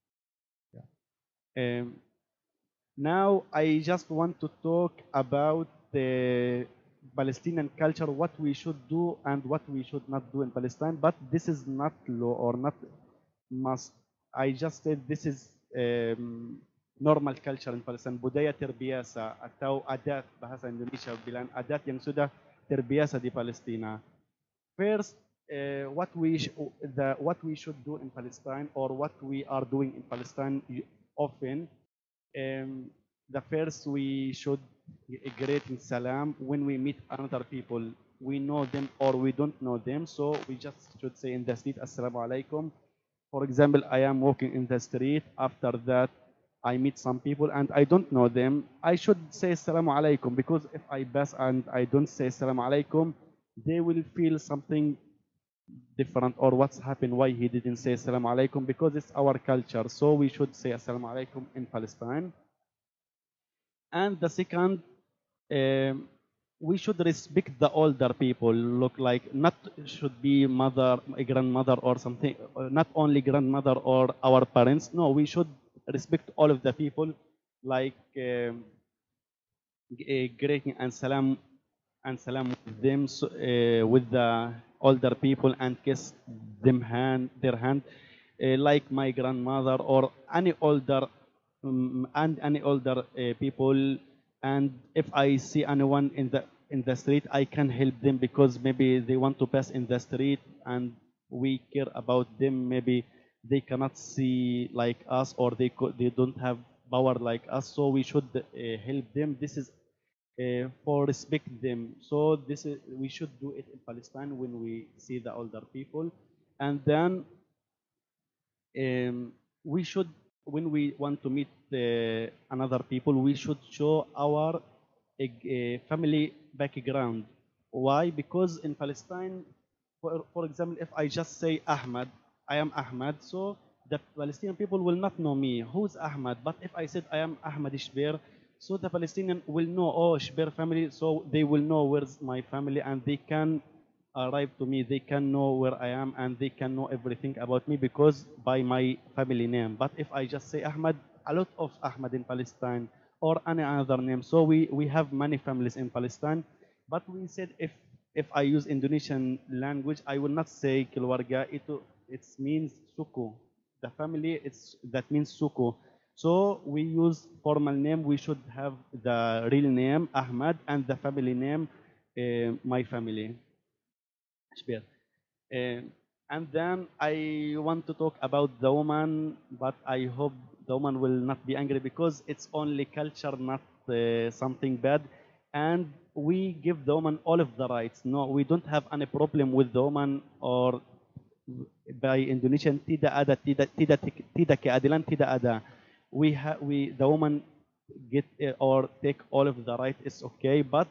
Um, now I just want to talk about the Palestinian culture, what we should do and what we should not do in Palestine. But this is not law or not must. I just said this is um, normal culture in Palestine. Budaya terbiasa atau adat bahasa Indonesia bilang adat yang sudah terbiasa di Palestina. First, uh, what we sh- the what we should do in Palestine or what we are doing in Palestine often. Um, the first we should greet in salam when we meet another people. We know them or we don't know them, so we just should say in the street assalamu alaikum. For example, I am walking in the street. After that, I meet some people and I don't know them. I should say assalamu alaikum, because if I pass and I don't say assalamu alaikum, they will feel something different or what's happened, why he didn't say assalamu alaikum, because it's our culture. So we should say assalamu alaikum in Palestine. And the second, um, we should respect the older people. Look like not should be mother, a grandmother or something, uh, not only grandmother or our parents. No, we should respect all of the people, like um, g- uh, greeting and salam and salam with them, so, uh, with the older people, and kiss them hand their hand, uh, like my grandmother or any older um, and any older uh, people. And if I see anyone in the in the street, I can help them because maybe they want to pass in the street and we care about them. Maybe they cannot see like us, or they co- they don't have power like us, so we should uh, help them. This is uh, for respect them. So this is we should do it in Palestine when we see the older people, and then um, we should, when we want to meet uh, another people, we should show our uh, uh, family background. Why? Because in Palestine, for, for example, if I just say Ahmad, I am Ahmad, so the Palestinian people will not know me. Who's Ahmad? But if I said I am Ahmad Ishbir, so the Palestinian will know, oh, Ishbir family, so they will know where's my family, and they can arrive to me, they can know where I am, and they can know everything about me because by my family name. But if I just say Ahmad, a lot of Ahmad in Palestine or any other name. So we, we have many families in Palestine. But we said if if I use Indonesian language, I will not say keluarga itu, it means suku. The family, it's that means suku. So we use formal name. We should have the real name Ahmad and the family name uh, my family. Shbir. Um, and then I want to talk about the woman, but I hope the woman will not be angry because it's only culture, not uh, something bad. And we give the woman all of the rights. No, we don't have any problem with the woman, or by Indonesian tidak ada, tidak tidak tidak keadilan, tidak ada. We have we the woman get uh, or take all of the right is okay, but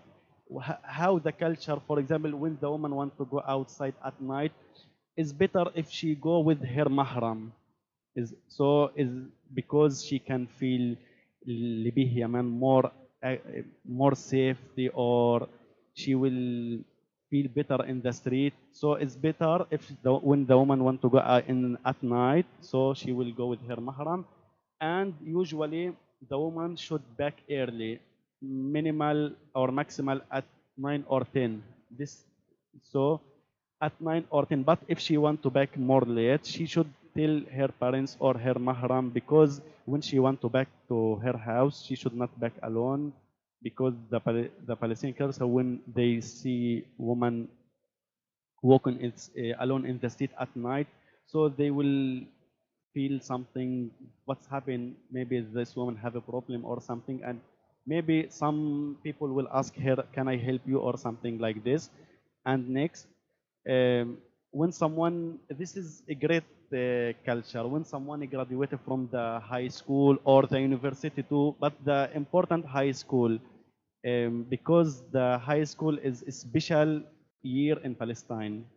wh- how the culture, for example, when the woman wants to go outside at night, is better if she go with her mahram. Is so is because she can feel اللي به يا man more uh, more safety, or she will feel better in the street. So it's better if the, when the woman want to go out in at night, so she will go with her mahram. And usually the woman should back early, minimal or maximal at nine or ten. This so at nine or ten. But if she want to back more late, she should tell her parents or her mahram, because when she want to back to her house, she should not back alone, because the Pal- the Palestinian culture, when they see woman walking it's, uh, alone in the street at night, so they will feel something, what's happened, maybe this woman have a problem or something, and maybe some people will ask her, can I help you or something like this. And next, um, when someone, this is a great uh, culture, when someone graduated from the high school or the university too, but the important high school, um, because the high school is a special year in Palestine.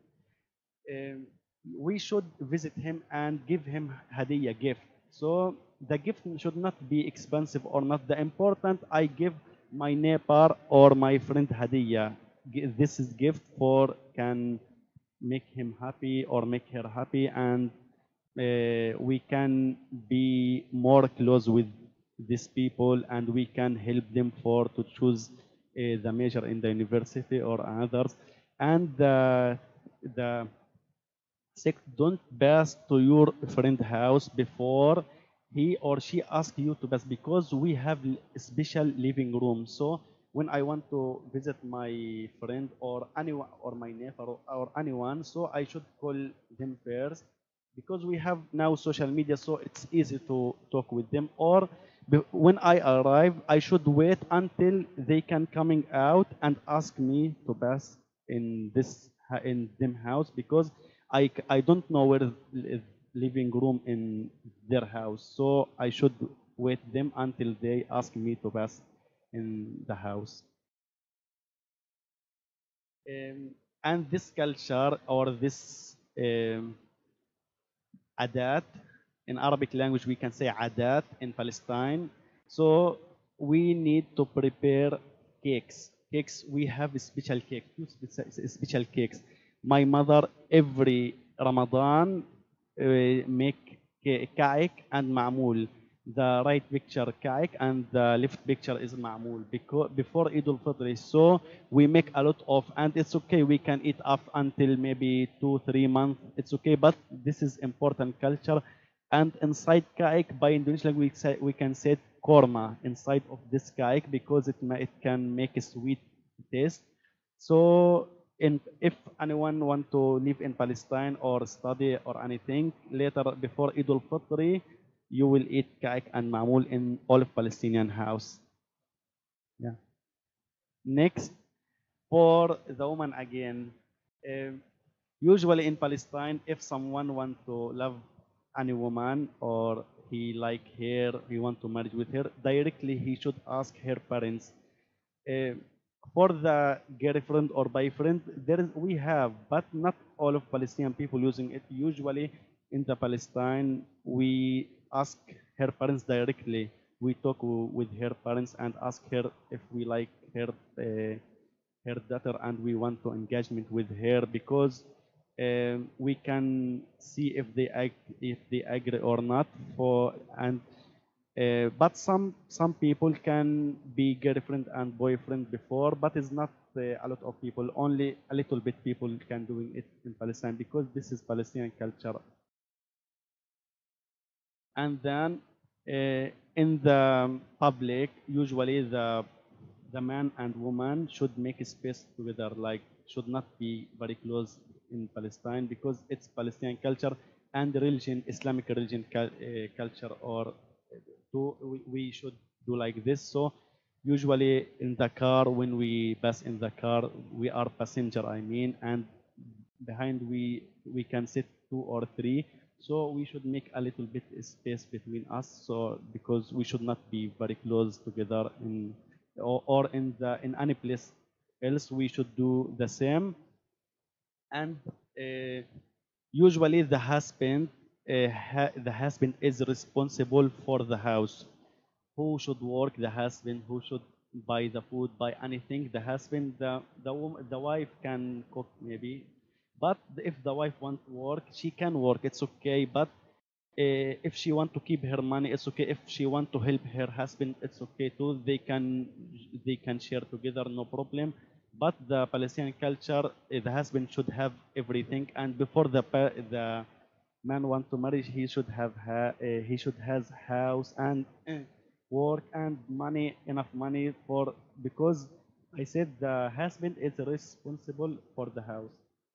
Um, we should visit him and give him hadiya gift. So the gift should not be expensive or not. The important, I give my neighbor or my friend hadiya. Gi- This is gift for can make him happy or make her happy, and uh, we can be more close with these people, and we can help them for to choose uh, the major in the university or others. And the the six, don't pass to your friend house before he or she asks you to pass, because we have l- special living room. So when I want to visit my friend or anyone or my neighbor or, or anyone, so I should call them first, because we have now social media, so it's easy to talk with them. Or be- when I arrive, I should wait until they can coming out and ask me to pass in this ha- in them house, because I, c- I don't know where is living room in their house, so I should wait them until they ask me to pass in the house. Um, and this culture or this um, adat, in Arabic language we can say adat in Palestine. So we need to prepare cakes. Cakes, we have a special cake, two speci- special cakes. My mother every Ramadan uh, make ca- كعك and معمول. The right picture كعك and the left picture is معمول, because before Eid al-Fitr. So we make a lot of, and it's okay, we can eat up until maybe two three months, it's okay, but this is important culture. And inside kaik, by Indonesian we say, we can say korma inside of this kaik, because it ma- it can make a sweet taste. So in, if anyone want to live in Palestine or study or anything later before Eid al-Fitr, you will eat kaik and mamul in all of Palestinian house. Yeah. Next, for the woman again. Um, usually in Palestine, if someone want to love any woman or he like her, he want to marry with her, directly he should ask her parents. Uh, for the girlfriend or boyfriend, there is, we have, but not all of Palestinian people using it. Usually in the Palestine, we ask her parents directly. We talk w- with her parents and ask her if we like her. Uh, her daughter and we want to engagement with her, because um, we can see if they ag- if they agree or not for. And uh, but some some people can be girlfriend and boyfriend before, but it's not uh, a lot of people, only a little bit people can doing it in Palestine, because this is Palestinian culture. And then uh, in the public, usually the the man and woman should make a space together, like should not be very close in Palestine, because it's Palestinian culture and religion, Islamic religion cul- uh, culture, or to, we, we should do like this. So usually in the car, when we pass in the car, we are passenger, I mean, and behind we we can sit two or three, so we should make a little bit space between us, so because we should not be very close together in or, or in the in any place else we should do the same. And uh, usually the husband, uh, ha- the husband is responsible for the house. Who should work? The husband. Who should buy the food, buy anything? The husband. The the woman, the wife can cook maybe, but if the wife want to work, she can work. It's okay. But uh, if she want to keep her money, it's okay. If she want to help her husband, it's okay too. They can they can share together, no problem. But the Palestinian culture, uh, the husband should have everything, and before the pa- the man want to marry, he should have ha- uh, he should has house and uh, work and money, enough money for, because I said the husband is responsible for the house.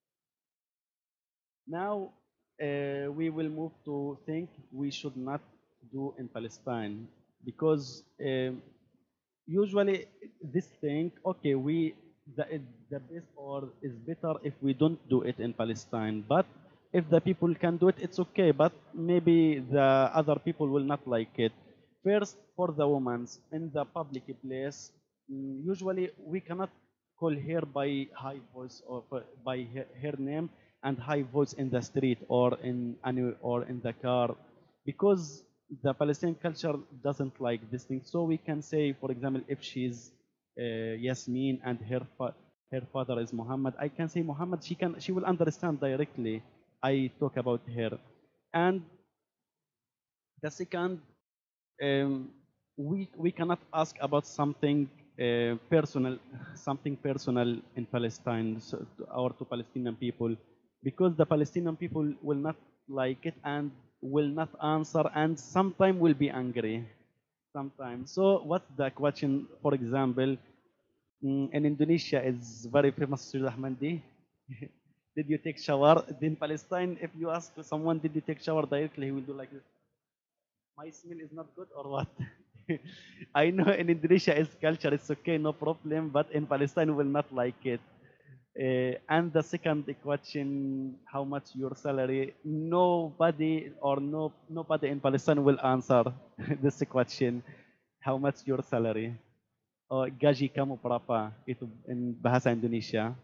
Now uh, we will move to think we should not do in Palestine, because um, usually this thing, okay, we the the best or is better if we don't do it in Palestine, but if the people can do it, it's okay, but maybe the other people will not like it. First, for the women in the public place, mm, usually we cannot call her by high voice or by her, her name and high voice in the street or in any or in the car, because the Palestinian culture doesn't like this thing. So we can say, for example, if she's uh, Yasmin and her fa- her father is Muhammad, I can say Muhammad. She can she will understand directly. I talk about her, and the second, um, we we cannot ask about something uh, personal, something personal in Palestine, so, to- or to Palestinian people, because the Palestinian people will not like it and will not answer, and sometime will be angry. Sometimes. So what's the question? For example, mm, in Indonesia is very famous Sudah Mandi. Did you take shower? In Palestine, if you ask someone, did you take shower directly, he will do like this. My smell is not good or what? I know in Indonesia it's culture, it's okay, no problem, but in Palestine will not like it. Uh, and the second question, how much your salary? Nobody or no nobody in Palestine will answer this question. How much your salary? O gaji kamu berapa? Itu in bahasa Indonesia.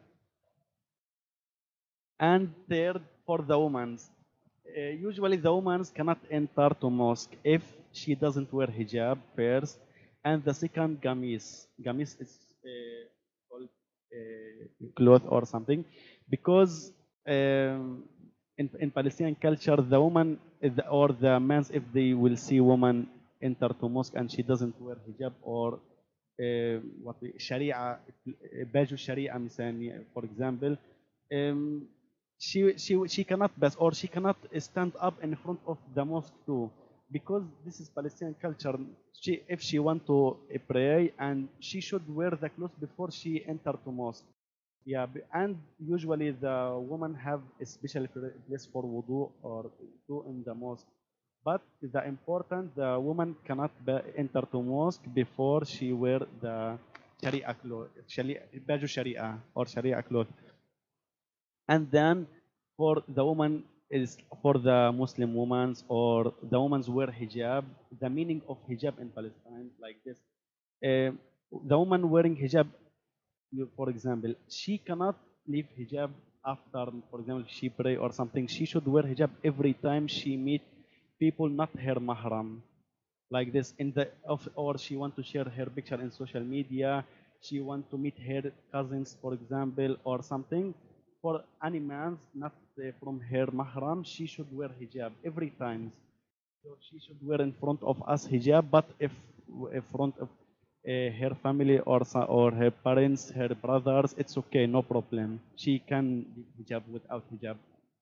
And third, for the women, uh, usually the woman cannot enter to mosque if she doesn't wear hijab first, and the second gamis. Gamis is uh, called uh, cloth or something, because um, in, in Palestinian culture, the woman is the- or the men, if they will see woman enter to mosque and she doesn't wear hijab or uh, what we, Sharia, Baju Sharia, مثلا, for example, um, she she she cannot pass or she cannot stand up in front of the mosque too, because this is Palestinian culture. She, if she want to uh, pray, and she should wear the clothes before she enter to mosque. Yeah, b- and usually the woman have a special pla- place for wudu or do in the mosque. But the important, the woman cannot be, enter to mosque before she wear the Sharia cloth, Sharia, Baju Sharia or Sharia cloth. And then for the woman is for the Muslim women or the women wear hijab. The meaning of hijab in Palestine like this: uh, the woman wearing hijab, you- for example, she cannot leave hijab after, for example, she pray or something. She should wear hijab every time she meet people, not her mahram, like this in the of, or she want to share her picture in social media, she want to meet her cousins, for example, or something. For any man not uh, from her mahram, she should wear hijab every time. So she should wear in front of us hijab, but if in front of uh, her family or so- or her parents, her brothers, it's okay, no problem, she can leave hijab without hijab.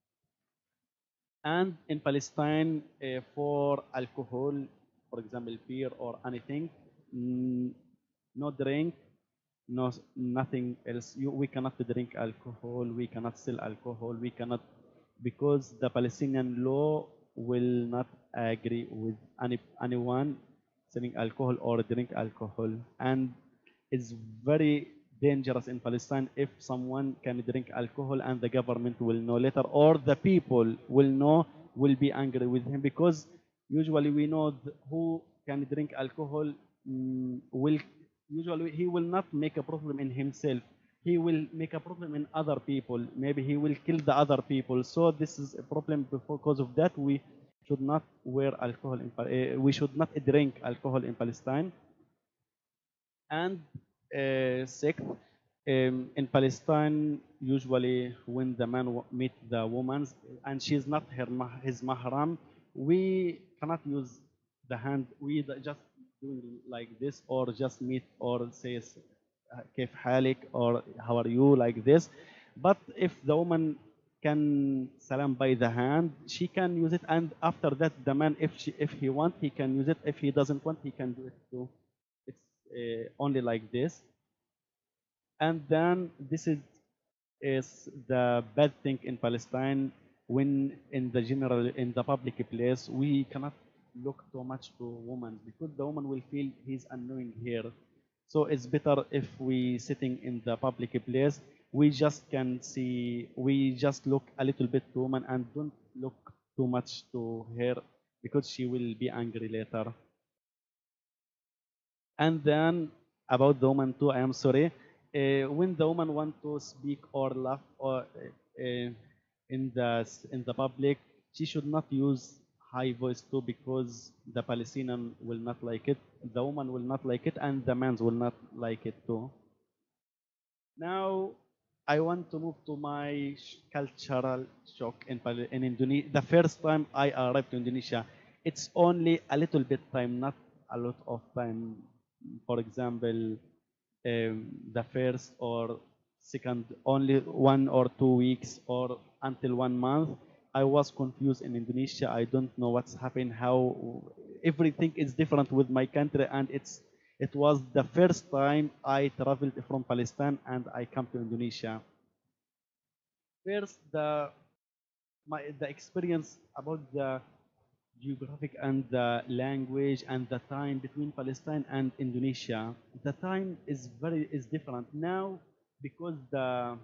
And in Palestine, uh, for alcohol, for example, beer or anything, mm, no drink, no nothing else. You, we cannot drink alcohol. We cannot sell alcohol. We cannot, because the Palestinian law will not agree with any anyone selling alcohol or drink alcohol, and it's very dangerous in Palestine if someone can drink alcohol and the government will know later, or the people will know, will be angry with him, because usually we know th- who can drink alcohol, mm, will usually he will not make a problem in himself, he will make a problem in other people. Maybe he will kill the other people. So this is a problem. Because of that, we should not wear alcohol. In, uh, we should not drink alcohol in Palestine. And uh, sixth, um, in Palestine, usually when the man w- meet the woman and she's not her mah- his mahram, we cannot use the hand. We d- just doing like this, or just meet, or say uh, كيف حالك, or how are you, like this. But if the woman can salam by the hand, she can use it, and after that, the man, if she if he want, he can use it. If he doesn't want, he can do it too. It's uh, only like this. And then this is is the bad thing in Palestine. When in the general, in the public place, we cannot look too much to women, because the woman will feel he's annoying here. So it's better if we sitting in the public place, we just can see, we just look a little bit to woman and don't look too much to her, because she will be angry later. And then about the woman too, I am sorry. Uh, when the woman want to speak or laugh or uh, uh, in the in the public, she should not use high voice too, because the Palestinian will not like it, the woman will not like it, and the man will not like it too. Now, I want to move to my sh- cultural shock in, Pal- in Indonesia. The first time I arrived to Indonesia, it's only a little bit time, not a lot of time. For example, um, the first or second, only one or two weeks, or until one month, I was confused in Indonesia. I don't know what's happening, how everything is different with my country, and it's it was the first time I traveled from Palestine and I come to Indonesia. First, the my the experience about the geographic and the language and the time between Palestine and Indonesia. The time is very is different now, because the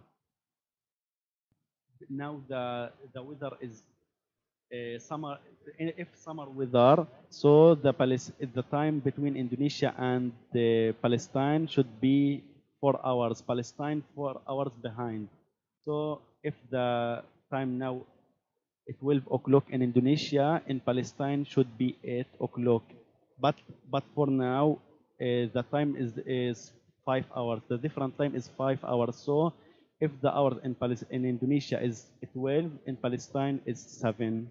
now the the weather is uh, summer. If summer weather, so the Palis- the time between Indonesia and uh, Palestine should be four hours. Palestine four hours behind. So if the time now at twelve o'clock in Indonesia, in Palestine should be eight o'clock. But but for now, uh, the time is is five hours. The different time is five hours. So if the hour in Palis- in Indonesia is twelve, in Palestine is seven.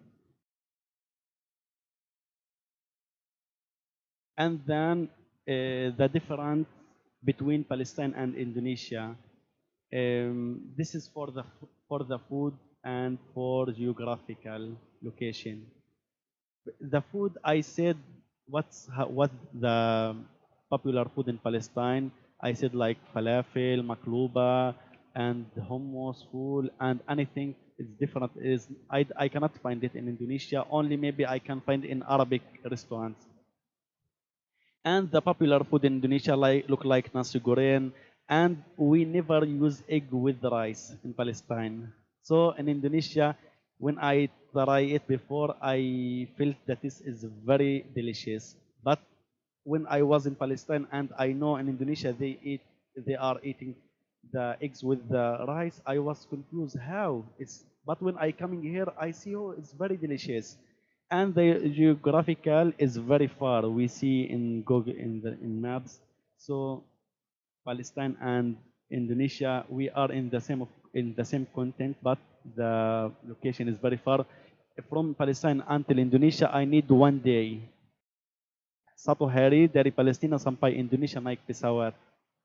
And then uh, the difference between Palestine and Indonesia. Um, this is for the f- for the food and for geographical location. The food, I said, what's ho- what the popular food in Palestine. I said like falafel, makluba, and hummus, food, and anything is different. Is I, I cannot find it in Indonesia. Only maybe I can find in Arabic restaurants. And the popular food in Indonesia like look like nasi goreng, and we never use egg with rice in Palestine. So in Indonesia, when I try it before, I felt that this is very delicious. But when I was in Palestine and I know in Indonesia they eat they are eating the eggs with the rice, I was confused how it's. But when I coming here, I see, oh, it's very delicious, and the geographical is very far. We see in Google in the in maps. So Palestine and Indonesia, we are in the same of- in the same content, but the location is very far. From Palestine until Indonesia, I need one day. Satu hari dari Palestina sampai Indonesia naik pesawat.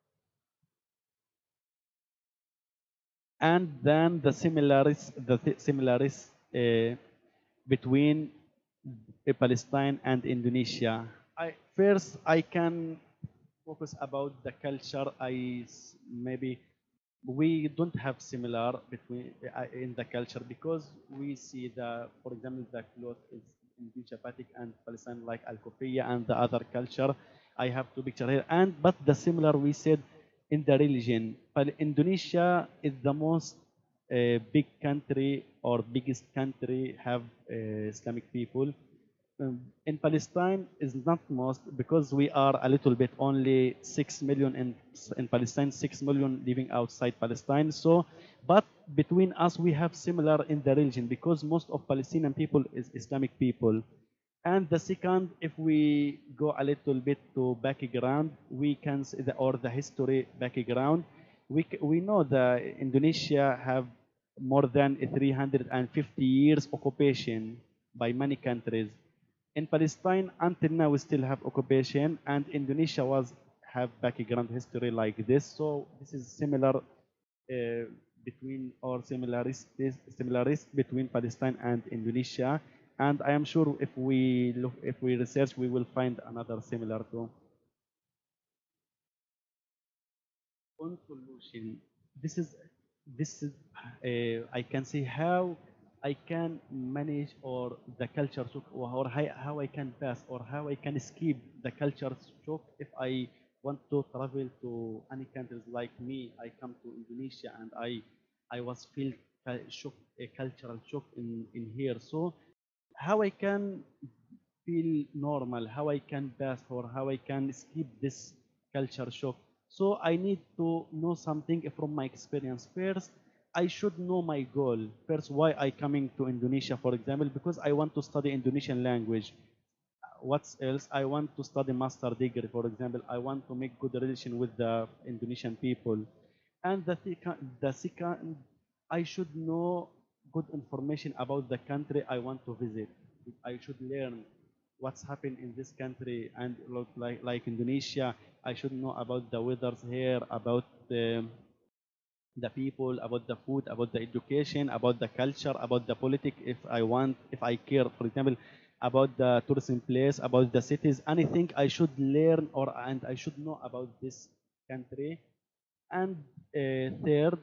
And then the similarities, the th- similarities uh, between uh, Palestine and Indonesia. I first I can focus about the culture. I s- maybe we don't have similar between uh, in the culture, because we see the, for example, the cloth is Indonesia batik and Palestine like al kufiya and the other culture. I have two picture here, and but the similar we said in the religion. Pal- Indonesia is the most uh, big country or biggest country have uh, Islamic people. um, in Palestine is not most because we are a little bit only six million in in Palestine, six million living outside Palestine. So, but between us we have similar in the religion because most of Palestinian people is Islamic people. And the second, if we go a little bit to background, we can see the or the history background. We c- we know that Indonesia have more than three hundred fifty years occupation by many countries. In Palestine, until now, we still have occupation, and Indonesia was have background history like this. So this is similar uh, between or similarities similarities between Palestine and Indonesia. And I am sure if we look, if we research, we will find another similar too. On solution, this is this is uh, I can see how I can manage or the culture shock or or how, how I can pass or how I can escape the culture shock if I want to travel to any countries like me. I come to Indonesia and I I was feel cul- shock a cultural shock in in here. So how I can feel normal, how I can pass or how I can skip this culture shock. So I need to know something from my experience. First, I should know my goal. First, why I coming to Indonesia, for example, because I want to study Indonesian language. What's else? I want to study master degree, for example. I want to make good relation with the Indonesian people. And the, thec- the second, I should know good information about the country I want to visit. I should learn what's happened in this country and look like, like Indonesia. I should know about the weathers here, about the, the people, about the food, about the education, about the culture, about the politics. If I want, if I care, for example, about the tourism place, about the cities, anything I should learn or and I should know about this country. And uh, third,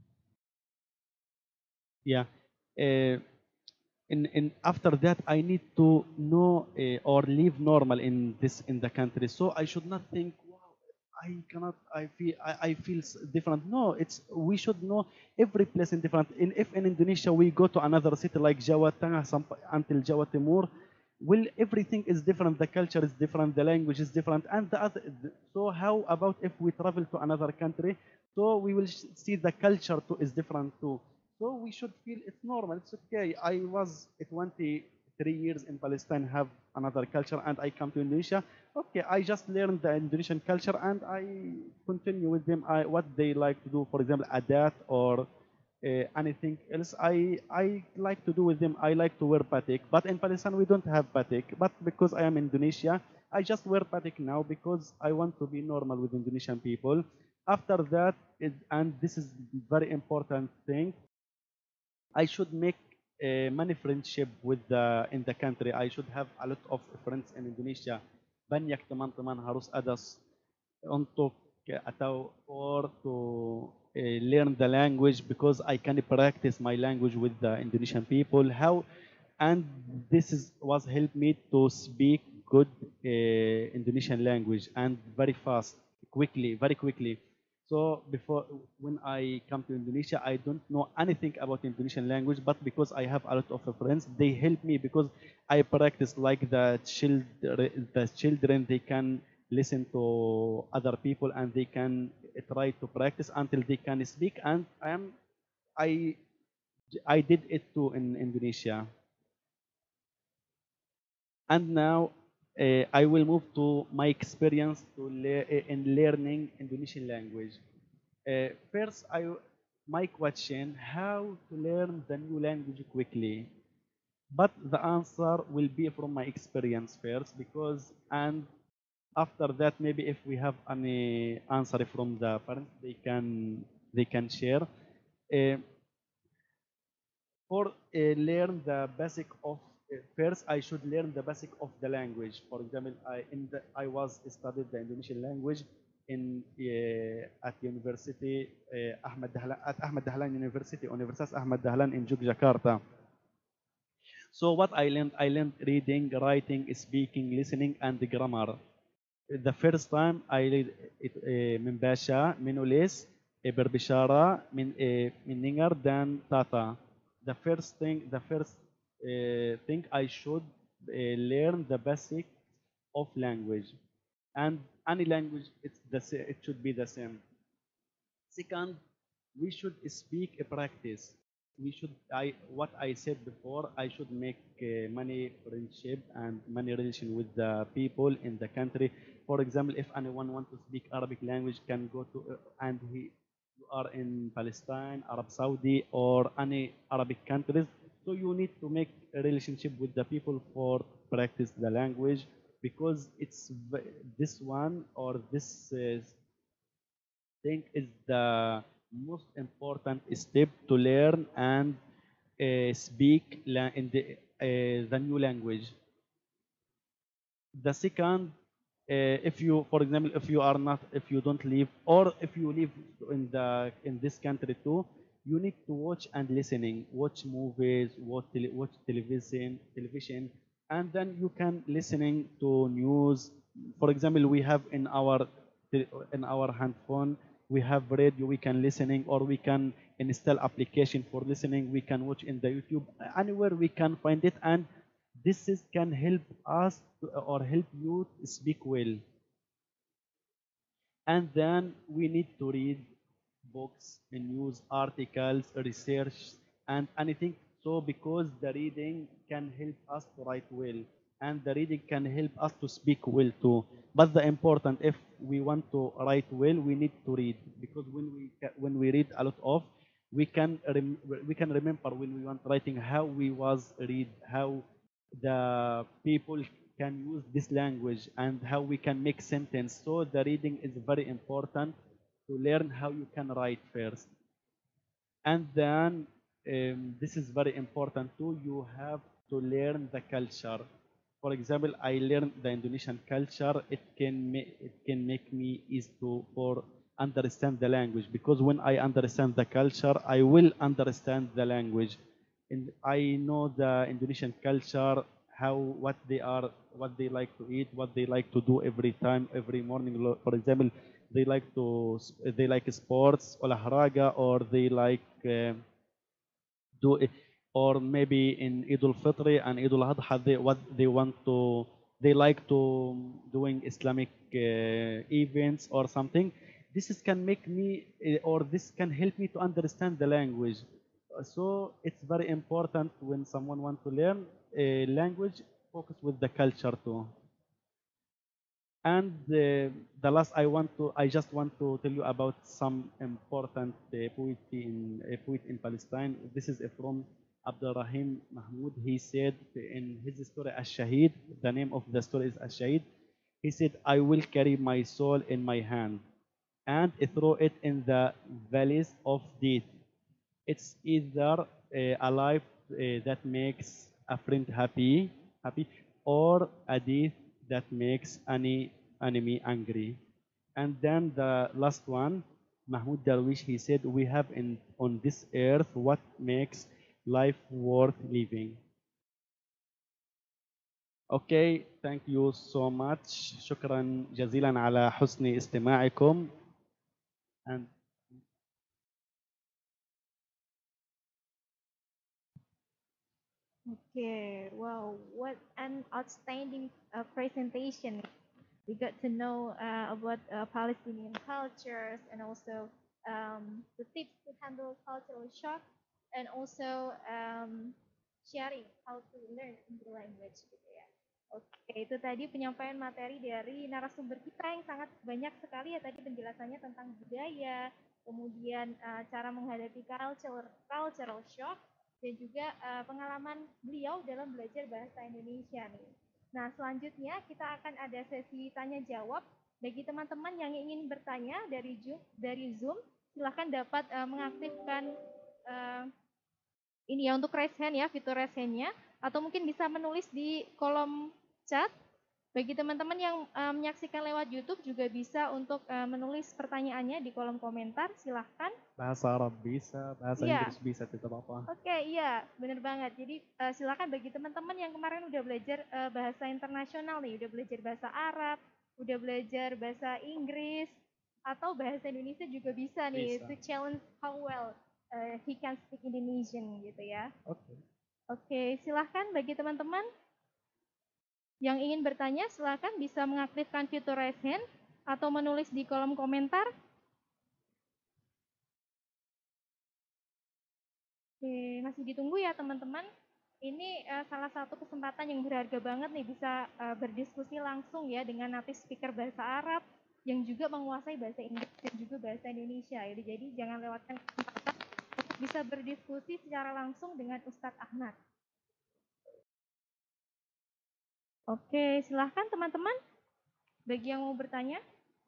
yeah, uh, in, in after that I need to know uh, or live normal in this in the country. So I should not think, wow, I cannot. I feel I, I feel s- different. No, it's we should know every place in different. In if in Indonesia we go to another city like Jawa Tengah some, until Jawa Timur, well everything is different. The culture is different. The language is different. And the other. So how about if we travel to another country? So we will sh- see the culture too is different too. So we should feel it's normal. It's okay. I was twenty-three years in Palestine, have another culture, and I come to Indonesia. Okay, I just learned the Indonesian culture and I continue with them. I, what they like to do, for example, adat or uh, anything else. I I like to do with them. I like to wear batik, but in Palestine we don't have batik. But because I am Indonesia, I just wear batik now because I want to be normal with Indonesian people. After that, it, and this is very important thing, I should make uh, many friendship with the in the country. I should have a lot of friends in Indonesia. Banyak teman-teman harus ada s- untuk uh, atau or to uh, learn the language because I can practice my language with the Indonesian people. How and this is was helped me to speak good uh, Indonesian language and very fast, quickly, very quickly. So before, when I come to Indonesia, I don't know anything about Indonesian language, but because I have a lot of friends, they help me because I practice like the children, the children, they can listen to other people and they can try to practice until they can speak. And I am, I, I did it too in Indonesia. And now uh, I will move to my experience to le- in learning Indonesian language. Uh, first, I, my question, how to learn the new language quickly? But the answer will be from my experience first because, and after that, maybe if we have any answer from the parents, they can, they can share. Uh, for uh, learn the basic of uh, first I should learn the basic of the language. For example, I in the, I was studied the Indonesian language in uh, at university uh, Ahmad Dahlan at Ahmad Dahlan University, Universitas Ahmad Dahlan in Yogyakarta. So what I learned, I learned reading, writing, speaking, listening, and the grammar. The first time I read it uh, من باشا من أوليس بربشارة من uh, من نينجر than Tata. The first thing, the first uh, thing I should uh, learn the basic of language, and any language it's the sa- it should be the same. Second, we should speak a practice. We should, I what I said before, I should make uh, many friendship and many relation with the people in the country. For example, if anyone wants to speak Arabic language, can go to uh, and he you are in Palestine, Arab Saudi, or any Arabic countries. So you need to make a relationship with the people for practice the language, because it's v- this one or this uh, think is the most important step to learn and uh, speak la- in the, uh, the new language. The second, uh, if you, for example, if you are not, if you don't live, or if you live in the in this country too, you need to watch and listening, watch movies, watch, tele, watch television, television, and then you can listening to news. For example, we have in our te- in our handphone, we have radio, we can listening, or we can install application for listening. We can watch in the YouTube, anywhere we can find it, and this is can help us to, or help you to speak well. And then we need to read books, news articles, research, and anything. So because the reading can help us to write well, and the reading can help us to speak well too. But the important, if we want to write well, we need to read, because when we ca- when we read a lot of, we can rem- we can remember when we want writing how we was read, how the people can use this language, and how we can make sentence. So the reading is very important to learn how you can write first. And then um, this is very important too, you have to learn the culture. For example, I learned the Indonesian culture. It can make it can make me easy to for understand the language, because when I understand the culture, I will understand the language. And I know the Indonesian culture, how what they are, what they like to eat, what they like to do every time, every morning. Lo- For example, they like to they like sports, olahraga, or they like uh, do it, or maybe in Eid al-Fitr and Eid al-Adha, they, what they want to, they like to doing Islamic uh, events or something. This is can make me, uh, or this can help me to understand the language. Uh, So it's very important when someone want to learn a language, focus with the culture too. And uh, the last I want to, I just want to tell you about some important uh, poetry in a poet in Palestine. This is from Abdurrahim Mahmoud. He said in his story Ash-Shahid, the name of the story is Ash-Shahid. He said, "I will carry my soul in my hand and throw it in the valleys of death. It's either uh, a life uh, that makes a friend happy, happy, or a death that makes any enemy angry." And then the last one, Mahmoud Darwish, he said, "We have in on this earth what makes life worth living." Okay, thank you so much. شكرا جزيلا على حسن استماعكم. And Okay, wow, what an outstanding uh, presentation. We got to know uh, about uh, Palestinian cultures and also um, the tips to handle cultural shock and also um, sharing how to learn English language gitu ya. Oke, itu tadi penyampaian materi dari narasumber kita yang sangat banyak sekali ya tadi penjelasannya tentang budaya, kemudian uh, cara menghadapi culture, cultural shock, dan juga uh, pengalaman beliau dalam belajar bahasa Indonesia nih. Nah, selanjutnya kita akan ada sesi tanya jawab. Bagi teman-teman yang ingin bertanya dari Zoom, dari Zoom silahkan dapat uh, mengaktifkan uh, ini ya untuk raise hand ya, fitur raise hand-nya, atau mungkin bisa menulis di kolom chat. Bagi teman-teman yang uh, menyaksikan lewat YouTube juga bisa untuk uh, menulis pertanyaannya di kolom komentar, silahkan. bahasa Arab bisa, bahasa Iya. Inggris bisa, tidak apa-apa. Oke, iya, bener banget. Jadi uh, silakan bagi teman-teman yang kemarin udah belajar uh, bahasa internasional nih, udah belajar bahasa Arab, udah belajar bahasa Inggris, atau bahasa Indonesia juga bisa nih, Bisa. to challenge how well uh, he can speak Indonesian gitu ya. Oke. Oke, silahkan bagi teman-teman. Yang ingin bertanya silakan bisa mengaktifkan fitur raise hand atau menulis di kolom komentar. Oke, masih ditunggu ya teman-teman. Ini uh, salah satu kesempatan yang berharga banget nih bisa uh, berdiskusi langsung ya dengan native speaker bahasa Arab yang juga menguasai bahasa Inggris dan juga bahasa Indonesia. Ya. Jadi jangan lewatkan kesempatan untuk bisa berdiskusi secara langsung dengan Ustadz Ahmad. Oke, silahkan teman-teman. Bagi yang mau bertanya.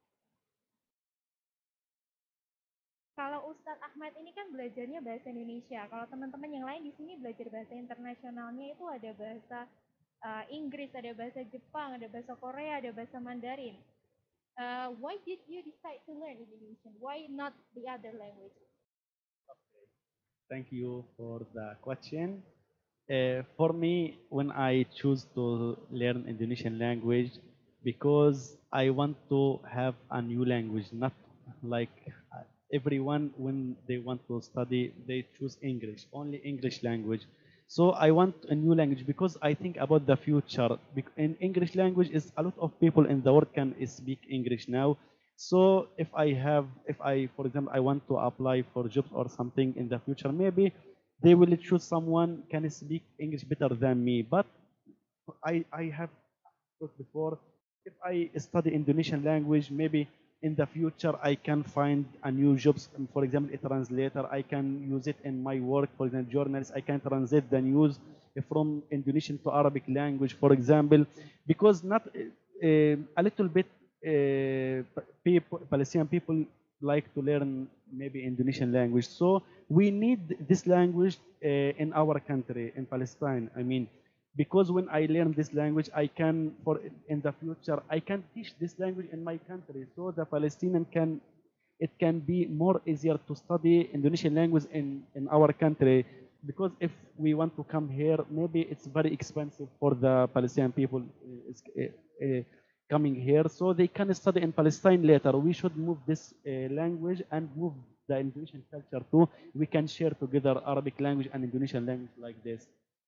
Kalau Ustadz Ahmad ini kan belajarnya bahasa Indonesia. Kalau teman-teman yang lain di sini belajar bahasa internasionalnya itu ada bahasa uh, Inggris, ada bahasa Jepang, ada bahasa Korea, ada bahasa Mandarin. Uh, why did you decide to learn Indonesian? Why not the other language? Okay. Thank you for the question. Uh, for me, when I choose to learn Indonesian language, because I want to have a new language, not like everyone when they want to study, they choose English, only English language. So I want a new language because I think about the future. In English language, is a lot of people in the world can speak English now. So if I have, if I, for example, I want to apply for jobs or something in the future, maybe they will choose someone can speak English better than me. But I, I have thought before, if I study Indonesian language, maybe in the future I can find a new jobs. For example, a translator. I can use it in my work. For example, journalist. I can translate the news from Indonesian to Arabic language, for example, because not uh, a little bit uh, people, Palestinian people like to learn maybe Indonesian language. So we need this language uh, in our country, in Palestine. I mean, because when I learn this language, I can, for in the future, I can teach this language in my country, so the Palestinian can, it can be more easier to study Indonesian language in, in our country, because if we want to come here, maybe it's very expensive for the Palestinian people uh, uh, coming here, so they can study in Palestine later. We should move this uh, language and move the Indonesian culture too. We can share together Arabic language and Indonesian language like this.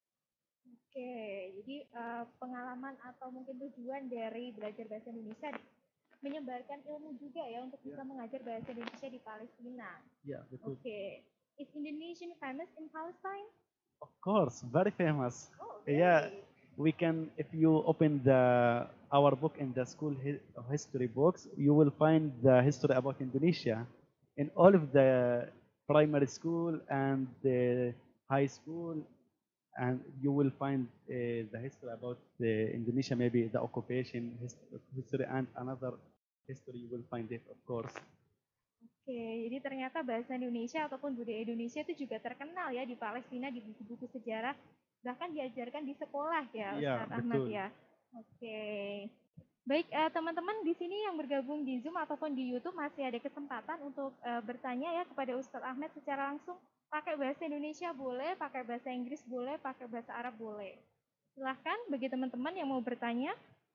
Oke, jadi uh, pengalaman atau mungkin tujuan dari belajar bahasa Indonesia menyebarkan ilmu juga ya untuk bisa yeah. mengajar bahasa Indonesia di Palestina. Ya, yeah, betul. Oke, okay. Is Indonesian famous in Palestine? Of course, very famous. Oh, really? Yeah, we can. If you open the our book in the school hi history books, you will find the history about Indonesia in all of the primary school and the high school. And you will find uh, the history about the Indonesia, maybe the occupation history and another history you will find it, of course. Oke, jadi ternyata bahasa Indonesia ataupun budaya Indonesia itu juga terkenal ya di Palestina, di buku-buku sejarah, bahkan diajarkan di sekolah ya, ya Ustadz Ahmad ya. Oke. Baik, teman-teman uh, di sini yang bergabung di Zoom ataupun di YouTube masih ada kesempatan untuk uh, bertanya ya kepada Ustadz Ahmad secara langsung. Pakai bahasa Indonesia boleh, pakai bahasa Inggris boleh, pakai bahasa Arab boleh. Silahkan bagi teman-teman yang mau bertanya.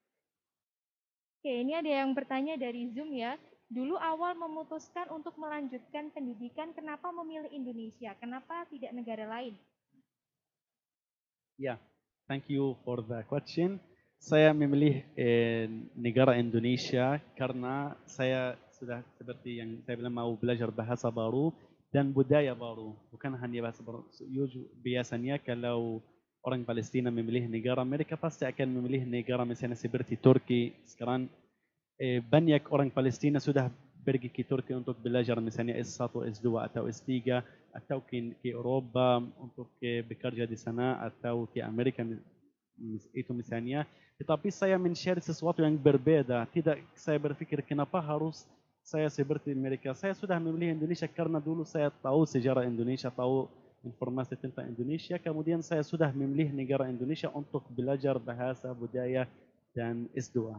Oke, ini ada yang bertanya dari Zoom ya. Dulu awal memutuskan untuk melanjutkan pendidikan, kenapa memilih Indonesia? Kenapa tidak negara lain? Ya, yeah, thank you for the question. Saya memilih eh, negara Indonesia karena saya sudah seperti yang saya bilang mau belajar bahasa baru dan budaya baru, bukan hanya bahasa baru. Biasanya kalau orang Palestina memilih negara, mereka pasti akan memilih negara misalnya seperti Turki. Sekarang eh, banyak orang Palestina sudah pergi ke Turki untuk belajar misalnya S satu, S dua atau S tiga, atau ke, ke Eropa untuk ke bekerja di sana, atau ke Amerika itu misalnya. Tetapi saya men-share sesuatu yang berbeda. Tidak saya berpikir kenapa harus saya seperti mereka. Saya sudah memilih Indonesia karena dulu saya tahu sejarah Indonesia, tahu informasi tentang Indonesia. Kemudian saya sudah memilih negara Indonesia untuk belajar bahasa, budaya, dan S dua.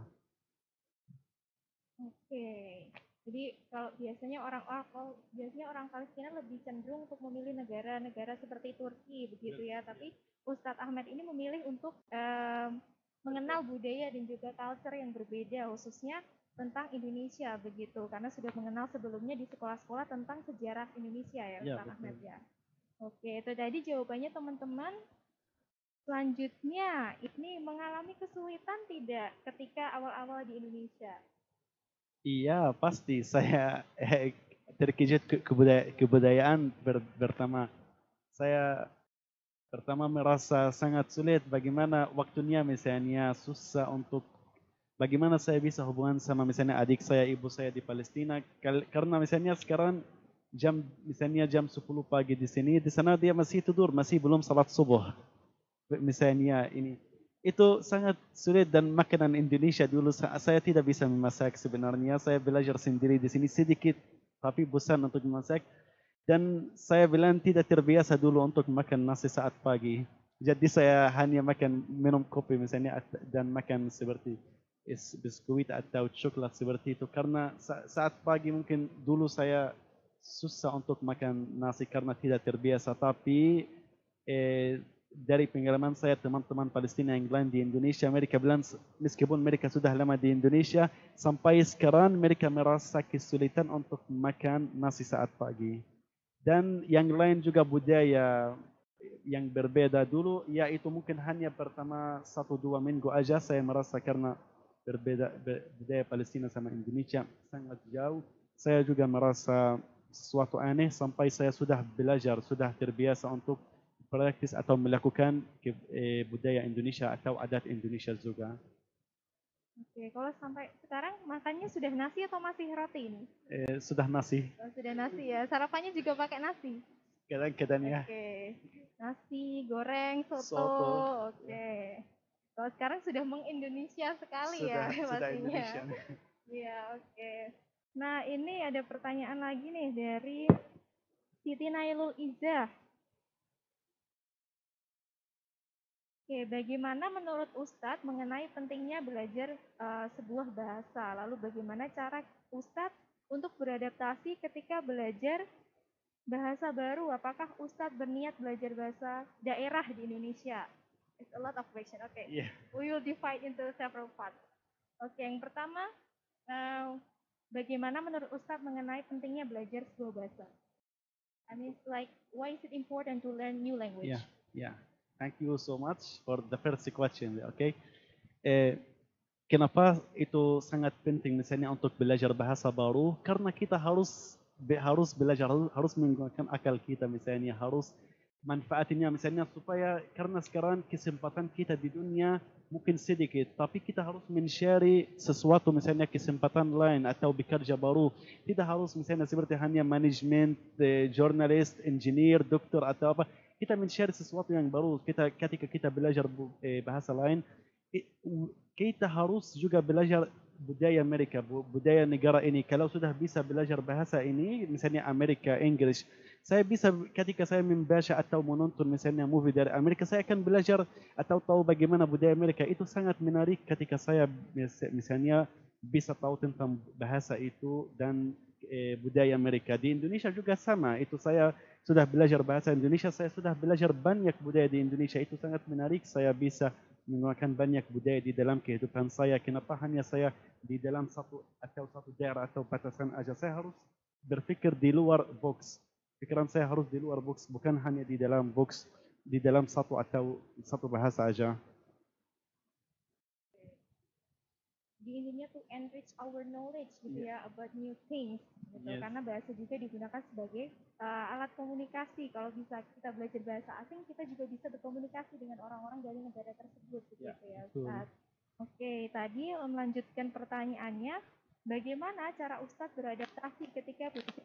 Oke. Jadi kalau biasanya orang kalau biasanya orang Palestina lebih cenderung untuk memilih negara-negara seperti Turki begitu ya. Tapi Ustadz Ahmad ini memilih untuk um, mengenal budaya dan juga culture yang berbeda, khususnya tentang Indonesia begitu, karena sudah mengenal sebelumnya di sekolah-sekolah tentang sejarah Indonesia ya, Ustaz ya, Ahmad ya. Oke, itu tadi jawabannya teman-teman. Selanjutnya, ini mengalami kesulitan tidak ketika awal-awal di Indonesia? Iya, pasti saya eh, terkejut ke kebudaya- kebudayaan ber- pertama. Saya pertama merasa sangat sulit bagaimana waktunya misalnya susah untuk bagaimana saya bisa hubungan sama misalnya adik saya, ibu saya di Palestina. Kal- Karena misalnya sekarang jam misalnya jam sepuluh pagi di sini, di sana dia masih tidur, masih belum salat subuh. Misalnya ini itu sangat sulit dan makanan Indonesia dulu sa- saya tidak bisa memasak sebenarnya. Saya belajar sendiri di sini sedikit tapi bosan untuk memasak dan saya bilang tidak terbiasa dulu untuk makan nasi saat pagi. Jadi saya hanya makan minum kopi misalnya at- dan makan seperti is- biskuit atau coklat seperti itu karena sa- saat pagi mungkin dulu saya susah untuk makan nasi karena tidak terbiasa tapi eh, dari pengalaman saya teman-teman Palestina yang lain di Indonesia mereka bilang meskipun mereka sudah lama di Indonesia sampai sekarang mereka merasa kesulitan untuk makan nasi saat pagi. Dan yang lain juga budaya yang berbeda dulu, yaitu mungkin hanya pertama satu dua minggu aja saya merasa karena berbeda be- budaya Palestina sama Indonesia sangat jauh. Saya juga merasa sesuatu aneh sampai saya sudah belajar, sudah terbiasa untuk praktis atau melakukan ke- eh, budaya Indonesia atau adat Indonesia juga. Oke, kalau sampai sekarang makannya sudah nasi atau masih roti ini? Eh, sudah nasi, Oh, sudah nasi ya. Sarapannya juga pakai nasi. kadang-kadang ya Oke. Nasi, goreng, soto. soto. Oke. Kalau sekarang sudah mengindonesia sekali ya Sudah sudah pastinya. Indonesia. Iya, oke. Nah, ini ada pertanyaan lagi nih dari Siti Nailul Izzah. Oke, bagaimana menurut Ustadz mengenai pentingnya belajar eh, sebuah bahasa? Lalu bagaimana cara Ustadz untuk beradaptasi ketika belajar bahasa baru? Apakah Ustadz berniat belajar bahasa daerah di Indonesia? It's a lot of question. Oke, Iya. we will divide into several parts. Oke, yang pertama, eh, bagaimana menurut Ustadz mengenai pentingnya belajar sebuah bahasa? I mean, like, why is it important to learn new language? Yeah, yeah. Thank you so much for the first question. Okay. Eh, kenapa itu sangat penting misalnya untuk belajar bahasa baru? Karena kita harus be- harus belajar harus menggunakan akal kita misalnya harus manfaatnya misalnya supaya karena sekarang kesempatan kita di dunia mungkin sedikit tapi kita harus mencari sesuatu misalnya kesempatan lain atau bekerja baru tidak harus misalnya seperti hanya manajemen, eh, jurnalis, engineer, dokter atau apa kita mencari sesuatu yang baru kita ketika kita belajar bu- eh, bahasa lain i- u- kita harus juga belajar budaya mereka bu- budaya negara ini kalau sudah bisa belajar bahasa ini misalnya Amerika, Inggris saya bisa ketika saya membaca atau menonton misalnya movie dari Amerika saya akan belajar atau tahu bagaimana budaya mereka itu sangat menarik ketika saya mis- misalnya bisa tahu tentang bahasa itu dan eh, budaya mereka di Indonesia juga sama itu saya sudah belajar bahasa Indonesia, saya sudah belajar banyak budaya di Indonesia. Itu sangat menarik. Saya bisa menggunakan banyak budaya di dalam kehidupan saya. Kenapa hanya saya di dalam satu atau satu daerah atau batasan aja? Saya harus berpikir di luar box. Pikiran saya harus di luar box, bukan hanya di dalam box, di dalam satu atau satu bahasa aja. Di intinya to enrich our knowledge gitu ya about new things gitu. Yes. Karena bahasa juga digunakan sebagai uh, alat komunikasi. Kalau bisa kita belajar bahasa asing, kita juga bisa berkomunikasi dengan orang-orang dari negara tersebut gitu Ya, ya. betul. Ustadz. Oke, tadi eh, melanjutkan pertanyaannya, bagaimana cara Ustadz beradaptasi ketika belajar?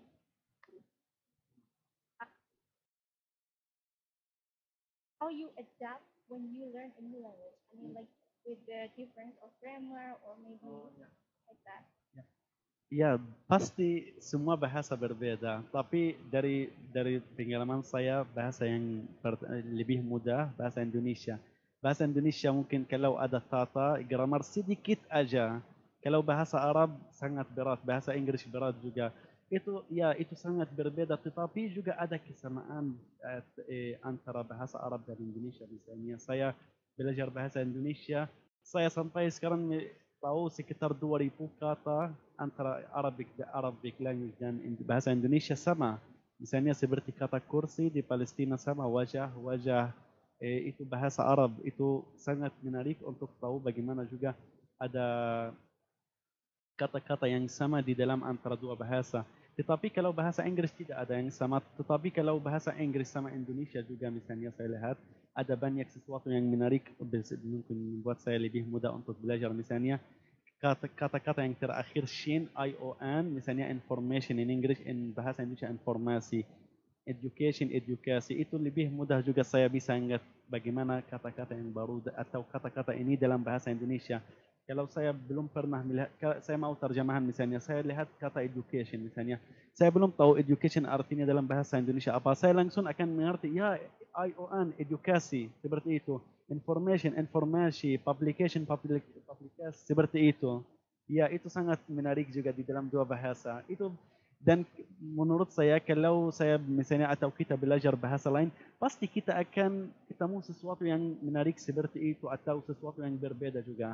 How you adapt when you learn a new language? I mean, like with the difference of grammar or maybe like that. Ya, pasti semua bahasa berbeda. Tapi dari dari pengalaman saya, bahasa yang per- lebih mudah, bahasa Indonesia. Bahasa Indonesia mungkin kalau ada tata, grammar sedikit aja. Kalau bahasa Arab sangat berat, bahasa Inggris berat juga. Itu ya itu sangat berbeda. Tetapi juga ada kesamaan eh, eh, antara bahasa Arab dan Indonesia. Misalnya saya belajar bahasa Indonesia, saya sampai sekarang eh, tahu sekitar dua ribu kata antara Arabic Arabic language dan bahasa Indonesia sama. Misalnya seperti kata kursi di Palestina sama wajah, wajah eh, itu bahasa Arab, itu sangat menarik untuk tahu bagaimana juga ada kata-kata yang sama di dalam antara dua bahasa. Tetapi kalau bahasa Inggris tidak ada yang sama. Tetapi kalau bahasa Inggris sama Indonesia juga misalnya saya lihat ada banyak sesuatu yang menarik mungkin membuat saya lebih mudah untuk belajar. Misalnya kata-kata yang terakhir shin, I O N, misalnya information in English, in bahasa Indonesia informasi, education, edukasi, itu lebih mudah juga saya bisa ingat bagaimana kata-kata yang baru atau kata-kata ini dalam bahasa Indonesia. Kalau saya belum pernah melihat, saya mau terjemahan misalnya, saya lihat kata education misalnya, saya belum tahu education artinya dalam bahasa Indonesia apa, saya langsung akan mengerti, ya I O N, edukasi, seperti itu. Information, informasi, publication, public, publikasi, seperti itu. Ya, itu sangat menarik juga di dalam dua bahasa. Itu dan menurut saya kalau saya misalnya atau kita belajar bahasa lain, pasti kita akan ketemu sesuatu yang menarik seperti itu atau sesuatu yang berbeda juga.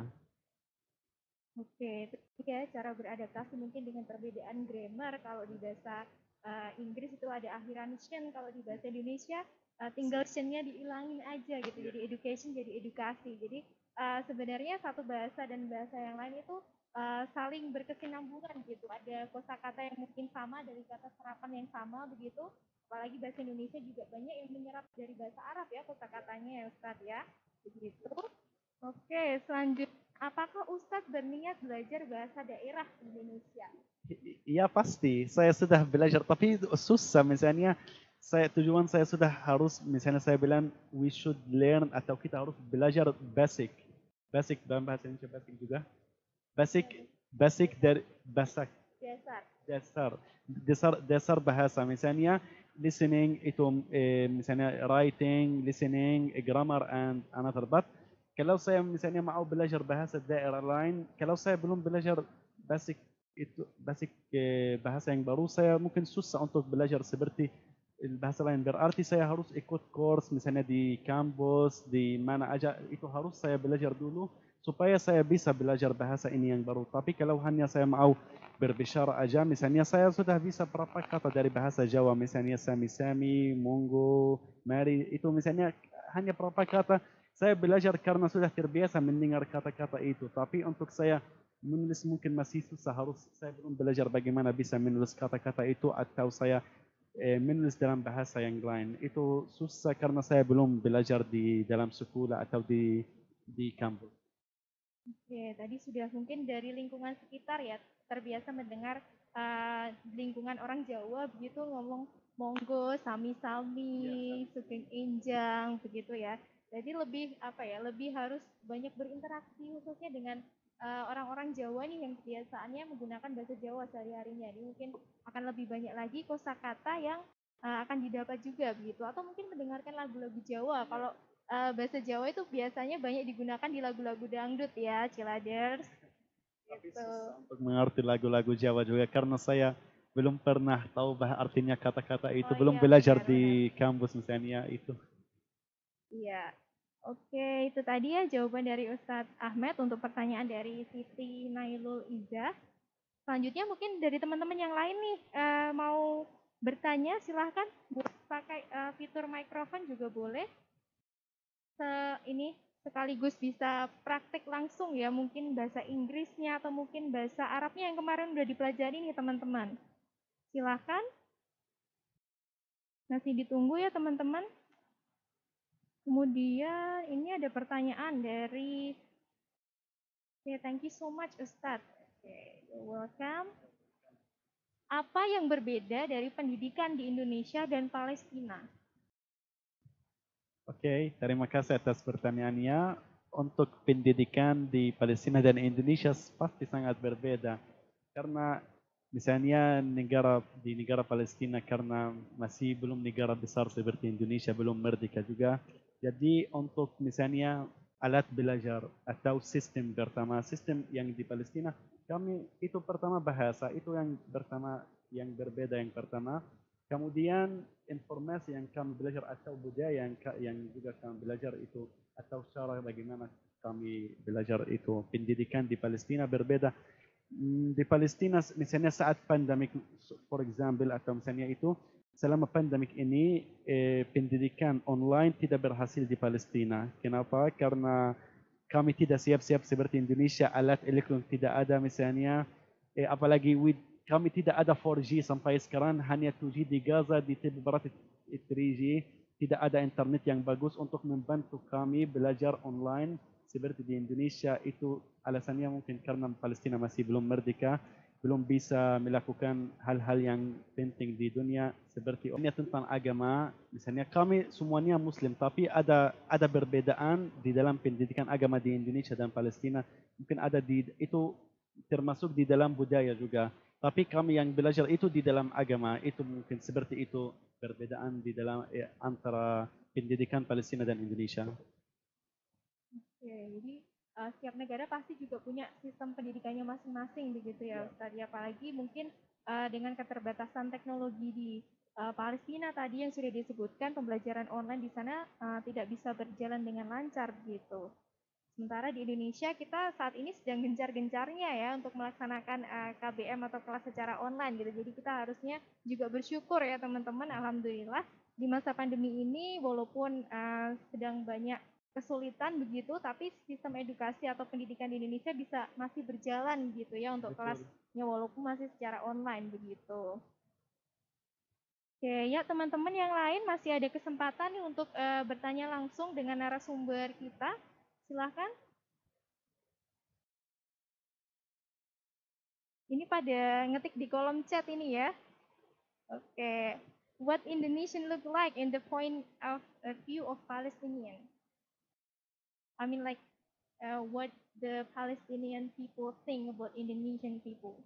Oke, itu ya cara beradaptasi mungkin dengan perbedaan grammar. Kalau di bahasa uh, Inggris itu ada akhiran shin, kalau di bahasa Indonesia uh, tinggal shin-nya dihilangin aja gitu. Jadi education jadi edukasi. Jadi uh, sebenarnya satu bahasa dan bahasa yang lain itu uh, saling berkesinambungan gitu. Ada kosakata yang mungkin sama dari kata serapan yang sama begitu. Apalagi bahasa Indonesia juga banyak yang menyerap dari bahasa Arab ya kosakatanya ya Ustaz ya. Begitu. Oke, selanjutnya. Apakah Ustadz berniat belajar bahasa daerah Indonesia? Ya pasti, saya sudah belajar, tapi susah misalnya, saya tujuan saya sudah harus, misalnya saya bilang, we should learn atau kita harus belajar basic, basic dalam bahasa Indonesia basic juga, basic, basic dari basic, Dasar. dasar, dasar, dasar bahasa, misalnya listening itu, eh, misalnya writing, listening, grammar and another, but kalau saya misalnya mau belajar bahasa daerah lain, kalau saya belum belajar basic itu basic eh, bahasa yang baru, saya mungkin susah untuk belajar seperti bahasa lain. Berarti saya harus ikut course misalnya di kampus, di mana aja, itu harus saya belajar dulu supaya saya bisa belajar bahasa ini yang baru. Tapi kalau hanya saya mau berbicara aja, misalnya saya sudah bisa berapa kata dari bahasa Jawa, misalnya sami-sami, monggo, mari, itu misalnya hanya berapa kata. Saya belajar karena sudah terbiasa mendengar kata-kata itu. Tapi untuk saya menulis mungkin masih susah. Harus saya belum belajar bagaimana bisa menulis kata-kata itu atau saya eh, menulis dalam bahasa yang lain. Itu susah karena saya belum belajar di dalam sekolah atau di di kampus. Oke, tadi sudah mungkin dari lingkungan sekitar ya terbiasa mendengar uh, lingkungan orang Jawa begitu ngomong monggo, sami-sami, sugeng enjang begitu ya. Jadi lebih apa ya, lebih harus banyak berinteraksi khususnya dengan uh, orang-orang Jawa nih yang kebiasaannya menggunakan bahasa Jawa sehari-harinya. Jadi mungkin akan lebih banyak lagi kosakata yang uh, akan didapat juga begitu. Atau mungkin mendengarkan lagu-lagu Jawa. Kalau uh, bahasa Jawa itu biasanya banyak digunakan di lagu-lagu dangdut ya, Ciladers. Tapi Gitu. susah untuk mengerti lagu-lagu Jawa juga karena saya belum pernah tahu bah artinya kata-kata itu, Oh, belum iya, belajar benar, di kampus misalnya itu. Iya. Oke, itu tadi ya jawaban dari Ustadz Ahmed untuk pertanyaan dari Siti Nailul Izzah. Selanjutnya mungkin dari teman-teman yang lain nih eh, mau bertanya silahkan pakai eh, fitur mikrofon juga boleh. Se ini sekaligus bisa praktek langsung ya mungkin bahasa Inggrisnya atau mungkin bahasa Arabnya yang kemarin udah dipelajari nih teman-teman. Silahkan. Masih ditunggu ya teman-teman. Kemudian ini ada pertanyaan dari okay, thank you so much Ustadz. Okay, you're welcome. Apa yang berbeda dari pendidikan di Indonesia dan Palestina? Oke, okay, terima kasih atas pertanyaannya. Untuk pendidikan di Palestina dan Indonesia pasti sangat berbeda. Karena misalnya negara di negara Palestina karena masih belum negara besar seperti Indonesia, belum merdeka juga. Jadi untuk misalnya alat belajar atau sistem pertama, sistem yang di Palestina, kami itu pertama bahasa, itu yang pertama yang berbeda yang pertama. Kemudian informasi yang kami belajar atau budaya yang yang juga kami belajar itu atau cara bagaimana kami belajar itu pendidikan di Palestina berbeda. Di Palestina misalnya saat pandemik, for example, atau misalnya itu selama pandemik ini eh, pendidikan online tidak berhasil di Palestina. Kenapa? Karena kami tidak siap-siap seperti Indonesia, alat elektronik tidak ada misalnya, eh, apalagi with, kami tidak ada four G sampai sekarang, hanya two G di Gaza, di beberapa three G, tidak ada internet yang bagus untuk membantu kami belajar online seperti di Indonesia. Itu alasannya mungkin karena Palestina masih belum merdeka, belum bisa melakukan hal-hal yang penting di dunia seperti ini tentang agama. Misalnya kami semuanya Muslim, tapi ada ada perbedaan di dalam pendidikan agama di Indonesia dan Palestina. Mungkin ada di itu termasuk di dalam budaya juga. Tapi kami yang belajar itu di dalam agama itu mungkin seperti itu perbedaan di dalam eh, antara pendidikan Palestina dan Indonesia. Oke, jadi uh, setiap negara pasti juga punya sistem pendidikannya masing-masing begitu ya, Ustaz. Ya, apalagi mungkin uh, dengan keterbatasan teknologi di uh, Palestina tadi yang sudah disebutkan, pembelajaran online di sana uh, tidak bisa berjalan dengan lancar begitu. Sementara di Indonesia kita saat ini sedang gencar-gencarnya ya untuk melaksanakan uh, K B M atau kelas secara online gitu. Jadi kita harusnya juga bersyukur ya teman-teman, alhamdulillah di masa pandemi ini walaupun uh, sedang banyak kesulitan begitu, tapi sistem edukasi atau pendidikan di Indonesia bisa masih berjalan gitu ya untuk Betul. kelasnya walaupun masih secara online begitu. Oke, ya teman-teman yang lain masih ada kesempatan nih untuk uh, bertanya langsung dengan narasumber kita. Silahkan. Ini pada ngetik di kolom chat ini ya. Oke. What Indonesian look like in the point of uh, view of Palestinian? I mean like uh, what the Palestinian people think about Indonesian people.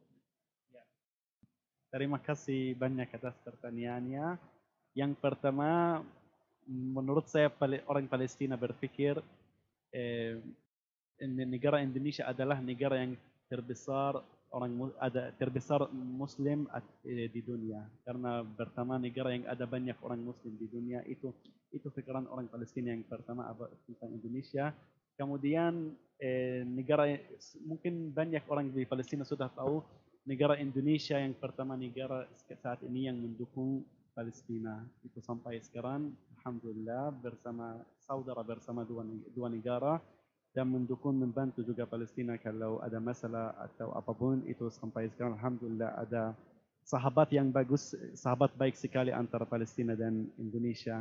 Terima kasih banyak atas pertanyaannya. Yang pertama, menurut saya orang Palestina berpikir eh, negara Indonesia adalah negara yang terbesar orang ada terbesar Muslim di dunia. Karena pertama negara yang ada banyak orang Muslim di dunia itu itu pikiran orang Palestina yang pertama tentang Indonesia. Kemudian eh, negara mungkin banyak orang di Palestina sudah tahu negara Indonesia yang pertama negara saat ini yang mendukung Palestina itu sampai sekarang alhamdulillah bersama saudara bersama dua, dua negara dan mendukung membantu juga Palestina kalau ada masalah atau apapun itu sampai sekarang alhamdulillah ada sahabat yang bagus, sahabat baik sekali antara Palestina dan Indonesia.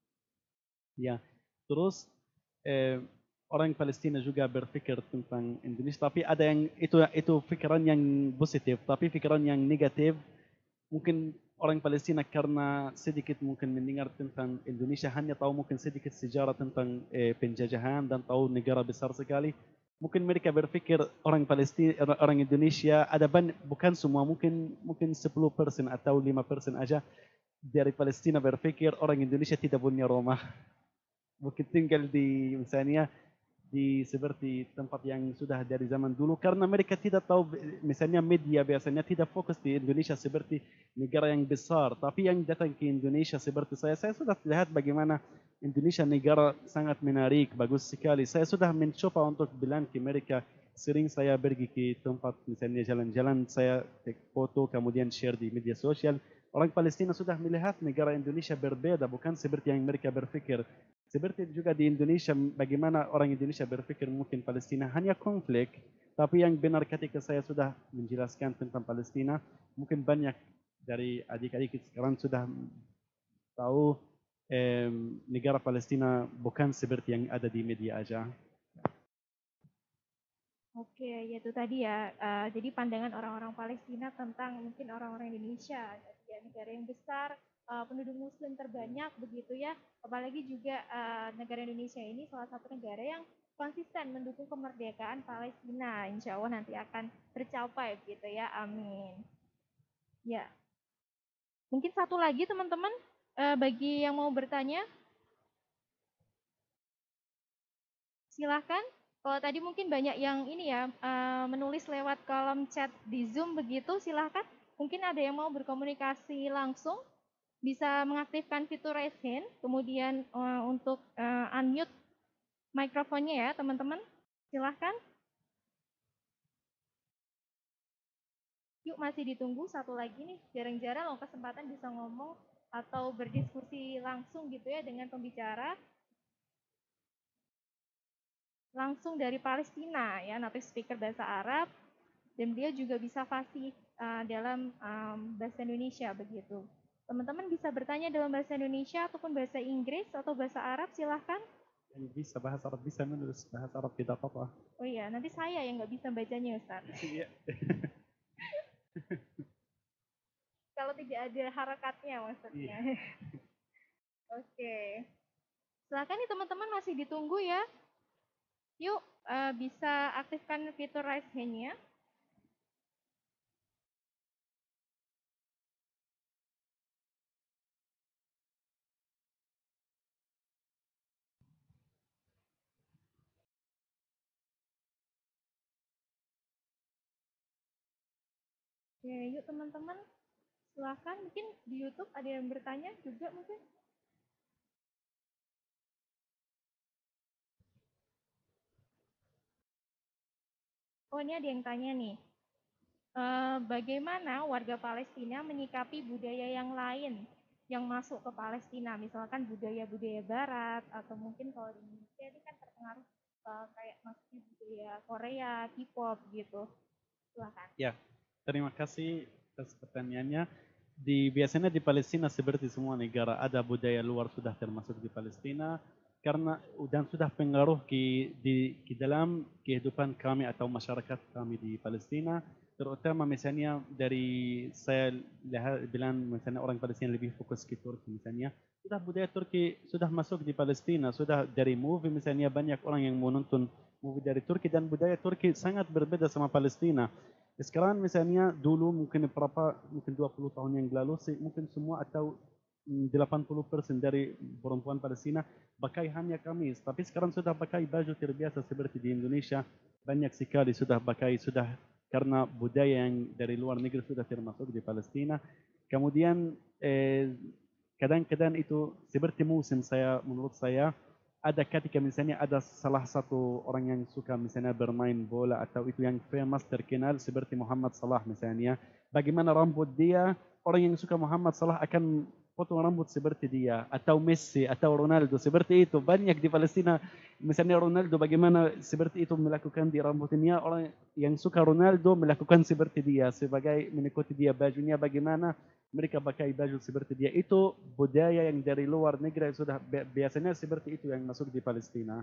Ya, terus eh, orang Palestina juga berpikir tentang Indonesia, tapi ada yang itu itu pikiran yang positif, tapi pikiran yang negatif mungkin orang Palestina karena sedikit mungkin mendengar tentang Indonesia hanya tahu mungkin sedikit sejarah tentang eh, penjajahan dan tahu negara besar sekali. Mungkin mereka berpikir orang Palestina, orang Indonesia ada banyak, bukan semua, mungkin mungkin sepuluh persen atau lima persen aja dari Palestina berpikir orang Indonesia tidak punya rumah. Mungkin tinggal di misalnya di seperti tempat yang sudah dari zaman dulu karena mereka tidak tahu misalnya media biasanya tidak fokus di Indonesia seperti negara yang besar, tapi yang datang ke Indonesia seperti saya saya sudah lihat bagaimana Indonesia negara sangat menarik, bagus sekali. Saya sudah mencoba untuk bilang ke mereka, sering saya pergi ke tempat misalnya jalan-jalan, saya take foto kemudian share di media sosial. Orang Palestina sudah melihat negara Indonesia berbeda, bukan seperti yang mereka berpikir. Seperti juga di Indonesia, bagaimana orang Indonesia berpikir mungkin Palestina hanya konflik, tapi yang benar ketika saya sudah menjelaskan tentang Palestina, mungkin banyak dari adik-adik sekarang sudah tahu eh, negara Palestina bukan seperti yang ada di media aja. Oke, yaitu tadi ya, uh, jadi pandangan orang-orang Palestina tentang mungkin orang-orang Indonesia, ya, negara yang besar, uh, penduduk Muslim terbanyak begitu ya, apalagi juga uh, negara Indonesia ini salah satu negara yang konsisten mendukung kemerdekaan Palestina, insya Allah nanti akan tercapai begitu ya, amin. Ya, mungkin satu lagi teman-teman, uh, bagi yang mau bertanya, silahkan. Kalau tadi mungkin banyak yang ini ya uh, menulis lewat kolom chat di Zoom begitu, silahkan. Mungkin ada yang mau berkomunikasi langsung, bisa mengaktifkan fitur raise hand, kemudian uh, untuk uh, unmute mikrofonnya ya teman-teman, silahkan. Yuk masih ditunggu satu lagi nih, jarang-jarang loh kesempatan bisa ngomong atau berdiskusi langsung gitu ya dengan pembicara langsung dari Palestina ya, native speaker bahasa Arab, dan dia juga bisa fasih uh, dalam um, bahasa Indonesia begitu. Teman-teman bisa bertanya dalam bahasa Indonesia ataupun bahasa Inggris atau bahasa Arab, silahkan. Yang bisa bahasa Arab bisa menulis bahasa Arab tidak apa-apa. Oh iya, nanti saya yang nggak bisa bacanya Ustaz. Iya. Kalau tidak ada harakatnya maksudnya. Iya. Oke. Silakan nih teman-teman, masih ditunggu ya. Yuk, uh, bisa aktifkan fitur raise hand-nya. Oke, yuk teman-teman. Silahkan, mungkin di YouTube ada yang bertanya juga mungkin. Oh, ini ada yang tanya nih. E, bagaimana warga Palestina menyikapi budaya yang lain yang masuk ke Palestina? Misalkan budaya-budaya Barat, atau mungkin kalau di Indonesia ini kan terpengaruh e, kayak masuknya budaya Korea, K-pop gitu. Silahkan. Ya, terima kasih atas pertanyaannya. Di biasanya di Palestina seperti semua negara ada budaya luar sudah termasuk di Palestina karena dan sudah pengaruh ke di ke dalam kehidupan kami atau masyarakat kami di Palestina, terutama misalnya dari saya lihat bilang misalnya orang Palestina lebih fokus ke Turki misalnya, sudah budaya Turki sudah masuk di Palestina, sudah dari movie misalnya banyak orang yang mau nonton movie dari Turki dan budaya Turki sangat berbeda sama Palestina. Sekarang misalnya dulu mungkin berapa mungkin dua puluh tahun yang lalu mungkin semua atau delapan puluh persen dari perempuan Palestina pakai hanya kamis, tapi sekarang sudah pakai baju terbiasa seperti di Indonesia, banyak sekali sudah pakai sudah karena budaya yang dari luar negeri sudah termasuk di Palestina. Kemudian eh, kadang-kadang itu seperti musim saya menurut saya ada ketika misalnya ada salah satu orang yang suka misalnya bermain bola atau itu yang famous terkenal seperti Muhammad Salah misalnya, bagaimana rambut dia, orang yang suka Muhammad Salah akan potong rambut seperti dia, atau Messi atau Ronaldo seperti itu, banyak di Palestina misalnya Ronaldo bagaimana seperti itu melakukan di rambutnya, orang yang suka Ronaldo melakukan seperti dia sebagai mengikuti dia, bajunya bagaimana mereka pakai baju seperti dia, itu budaya yang dari luar negeri sudah biasanya seperti itu yang masuk di Palestina.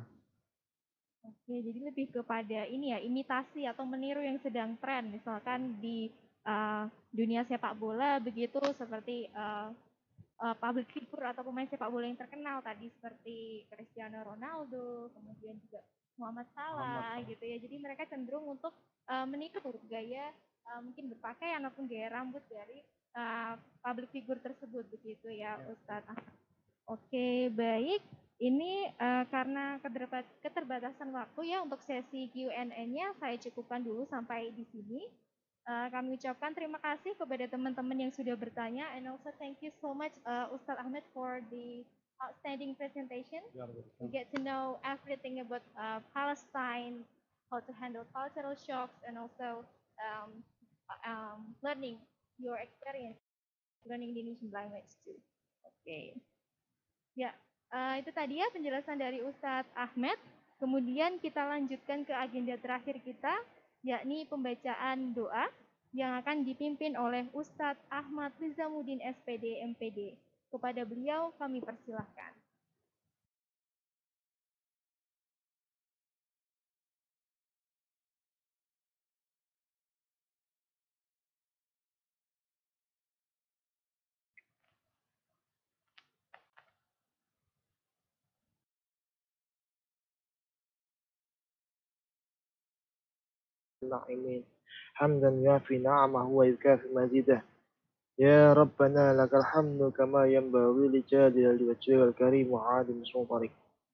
Oke, jadi lebih kepada ini ya, imitasi atau meniru yang sedang tren, misalkan di uh, dunia sepak bola begitu, seperti uh, uh, public figure atau pemain sepak bola yang terkenal tadi seperti Cristiano Ronaldo, kemudian juga Muhammad Salah gitu ya. Jadi mereka cenderung untuk uh, meniru gaya uh, mungkin berpakaian ataupun gaya rambut dari uh, public figure tersebut begitu ya, ya. Ustadz. Oke, baik. Ini uh, karena keterbatasan waktu ya untuk sesi Q and A-nya saya cukupkan dulu sampai di sini. Uh, kami ucapkan terima kasih kepada teman-teman yang sudah bertanya, and also thank you so much uh, Ustadz Ahmed for the outstanding presentation. We get to know everything about uh, Palestine, how to handle cultural shocks, and also um, um, learning your experience learning the Indonesian language too. Oke. Okay. Ya, uh, itu tadi ya penjelasan dari Ustadz Ahmed. Kemudian kita lanjutkan ke agenda terakhir kita, yakni pembacaan doa yang akan dipimpin oleh Ustadz Ahmad Rizamuddin S P D M P D. Kepada beliau kami persilahkan. الناعمين حمدا يافي نعمه ويكافي مزيده يا ربنا لك الحمد كما ينبغي لجلال وجهك الكريم وعادم سلطانك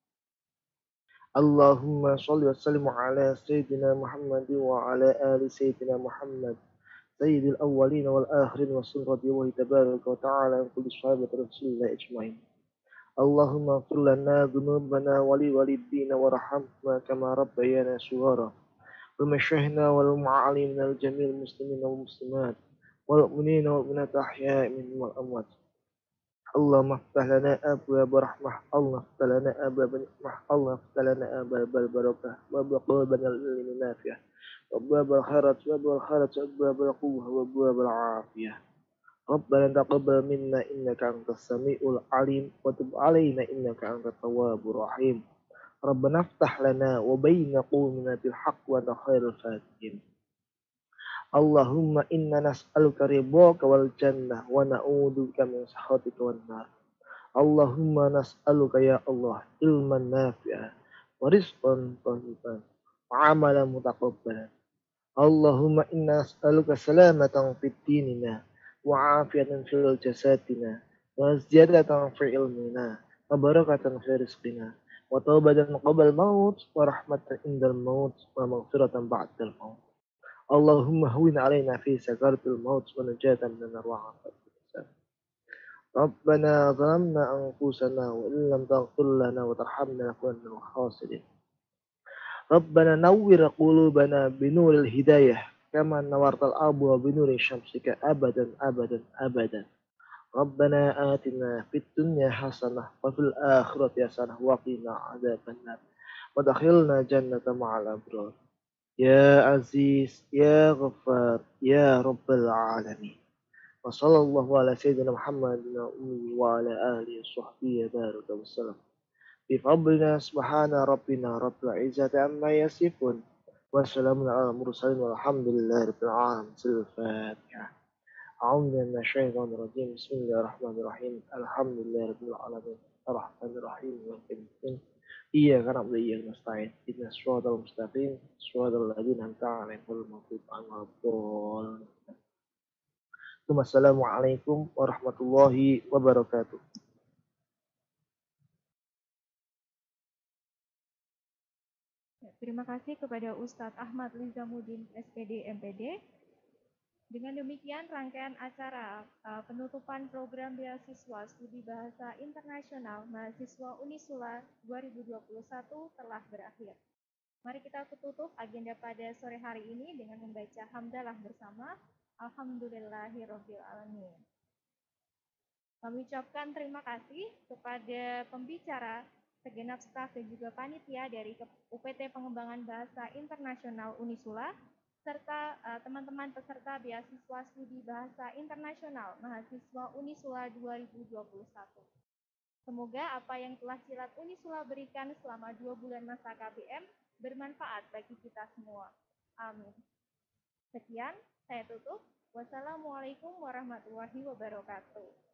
اللهم صل وسلم على سيدنا محمد وعلى آل سيدنا محمد سيد الأولين والآخرين والسنة الله تبارك وتعالى من كل صحابة رسول الله أجمعين اللهم اغفر لنا ذنوبنا ولوالدينا وارحمنا كما ربيانا صغارا ومشايخنا والمعالم من الجميع المسلمين والمسلمات والمؤمنين والمؤمنات أحياء منهم والأموات اللهم افتح لنا أبواب رحمة، اللهم افتح لنا أبواب نعمة، اللهم افتح لنا أبواب البركة وأبواب قلوبنا العلم النافع وأبواب الخيرات وأبواب الخيرات وأبواب القوة وأبواب العافية. ربنا تقبل منا إنك أنت السميع العليم وتب علينا إنك أنت التواب الرحيم. ربنا افتح لنا وبين قومنا بالحق وأنت خير الفاتحين. اللهم إنا نسألك رضاك والجنة ونعوذ بك من سخطك والنار. اللهم نسألك يا الله علما نافعا ورزقا طيبا وعملا متقبلا. اللهم إنا نسألك سلامة في ديننا وعافية في جسدنا وزيادة في علمنا وبركة في رزقنا وتوبة قبل الموت ورحمة عند الموت ومغفرة بعد الموت. اللهم هون علينا في سكرة الموت ونجاة من النار وعافية في الحساب. ربنا ظلمنا أنفسنا وإن لم تغفر لنا وترحمنا لنكون من الخاسرين. ربنا نور قلوبنا بنور الهداية كما نورت الأرض بنور شمسك أبدا أبدا أبدا. ربنا آتنا في الدنيا حسنة وفي الآخرة حسنة وقنا عذاب النار ودخلنا جنة مع الأبرار. يا عزيز يا غفار يا رب العالمين. وصلى الله على سيدنا محمد وعلى آله وصحبه وبارك وسلم. بفضلنا سبحان ربنا رب العزة عما يصفون وسلام على المرسلين والحمد لله رب العالمين. الفاتحة. أعوذ بالله من الشيطان الرجيم. بسم الله الرحمن الرحيم. الحمد لله رب العالمين الرحمن الرحيم مالك يوم الدين. إياك نعبد وإياك نستعين اهدنا الصراط المستقيم صراط الذين أنعمت عليهم غير المغضوب عليهم ولا الضالين. Assalamualaikum warahmatullahi wabarakatuh. Terima kasih kepada Ustadz Ahmad Lizamuddin S P D M P D. Dengan demikian rangkaian acara uh, penutupan program beasiswa studi bahasa internasional mahasiswa Unisula dua ribu dua puluh satu telah berakhir. Mari kita tutup agenda pada sore hari ini dengan membaca hamdalah bersama. Alhamdulillahirabbil alamin. Kami ucapkan terima kasih kepada pembicara, segenap staf dan juga panitia dari U P T Pengembangan Bahasa Internasional Unisula, serta uh, teman-teman peserta beasiswa studi bahasa internasional mahasiswa Unisula dua ribu dua puluh satu. Semoga apa yang telah Silat Unisula berikan selama dua bulan masa K B M bermanfaat bagi kita semua. Amin. Sekian, saya tutup. Wassalamualaikum warahmatullahi wabarakatuh.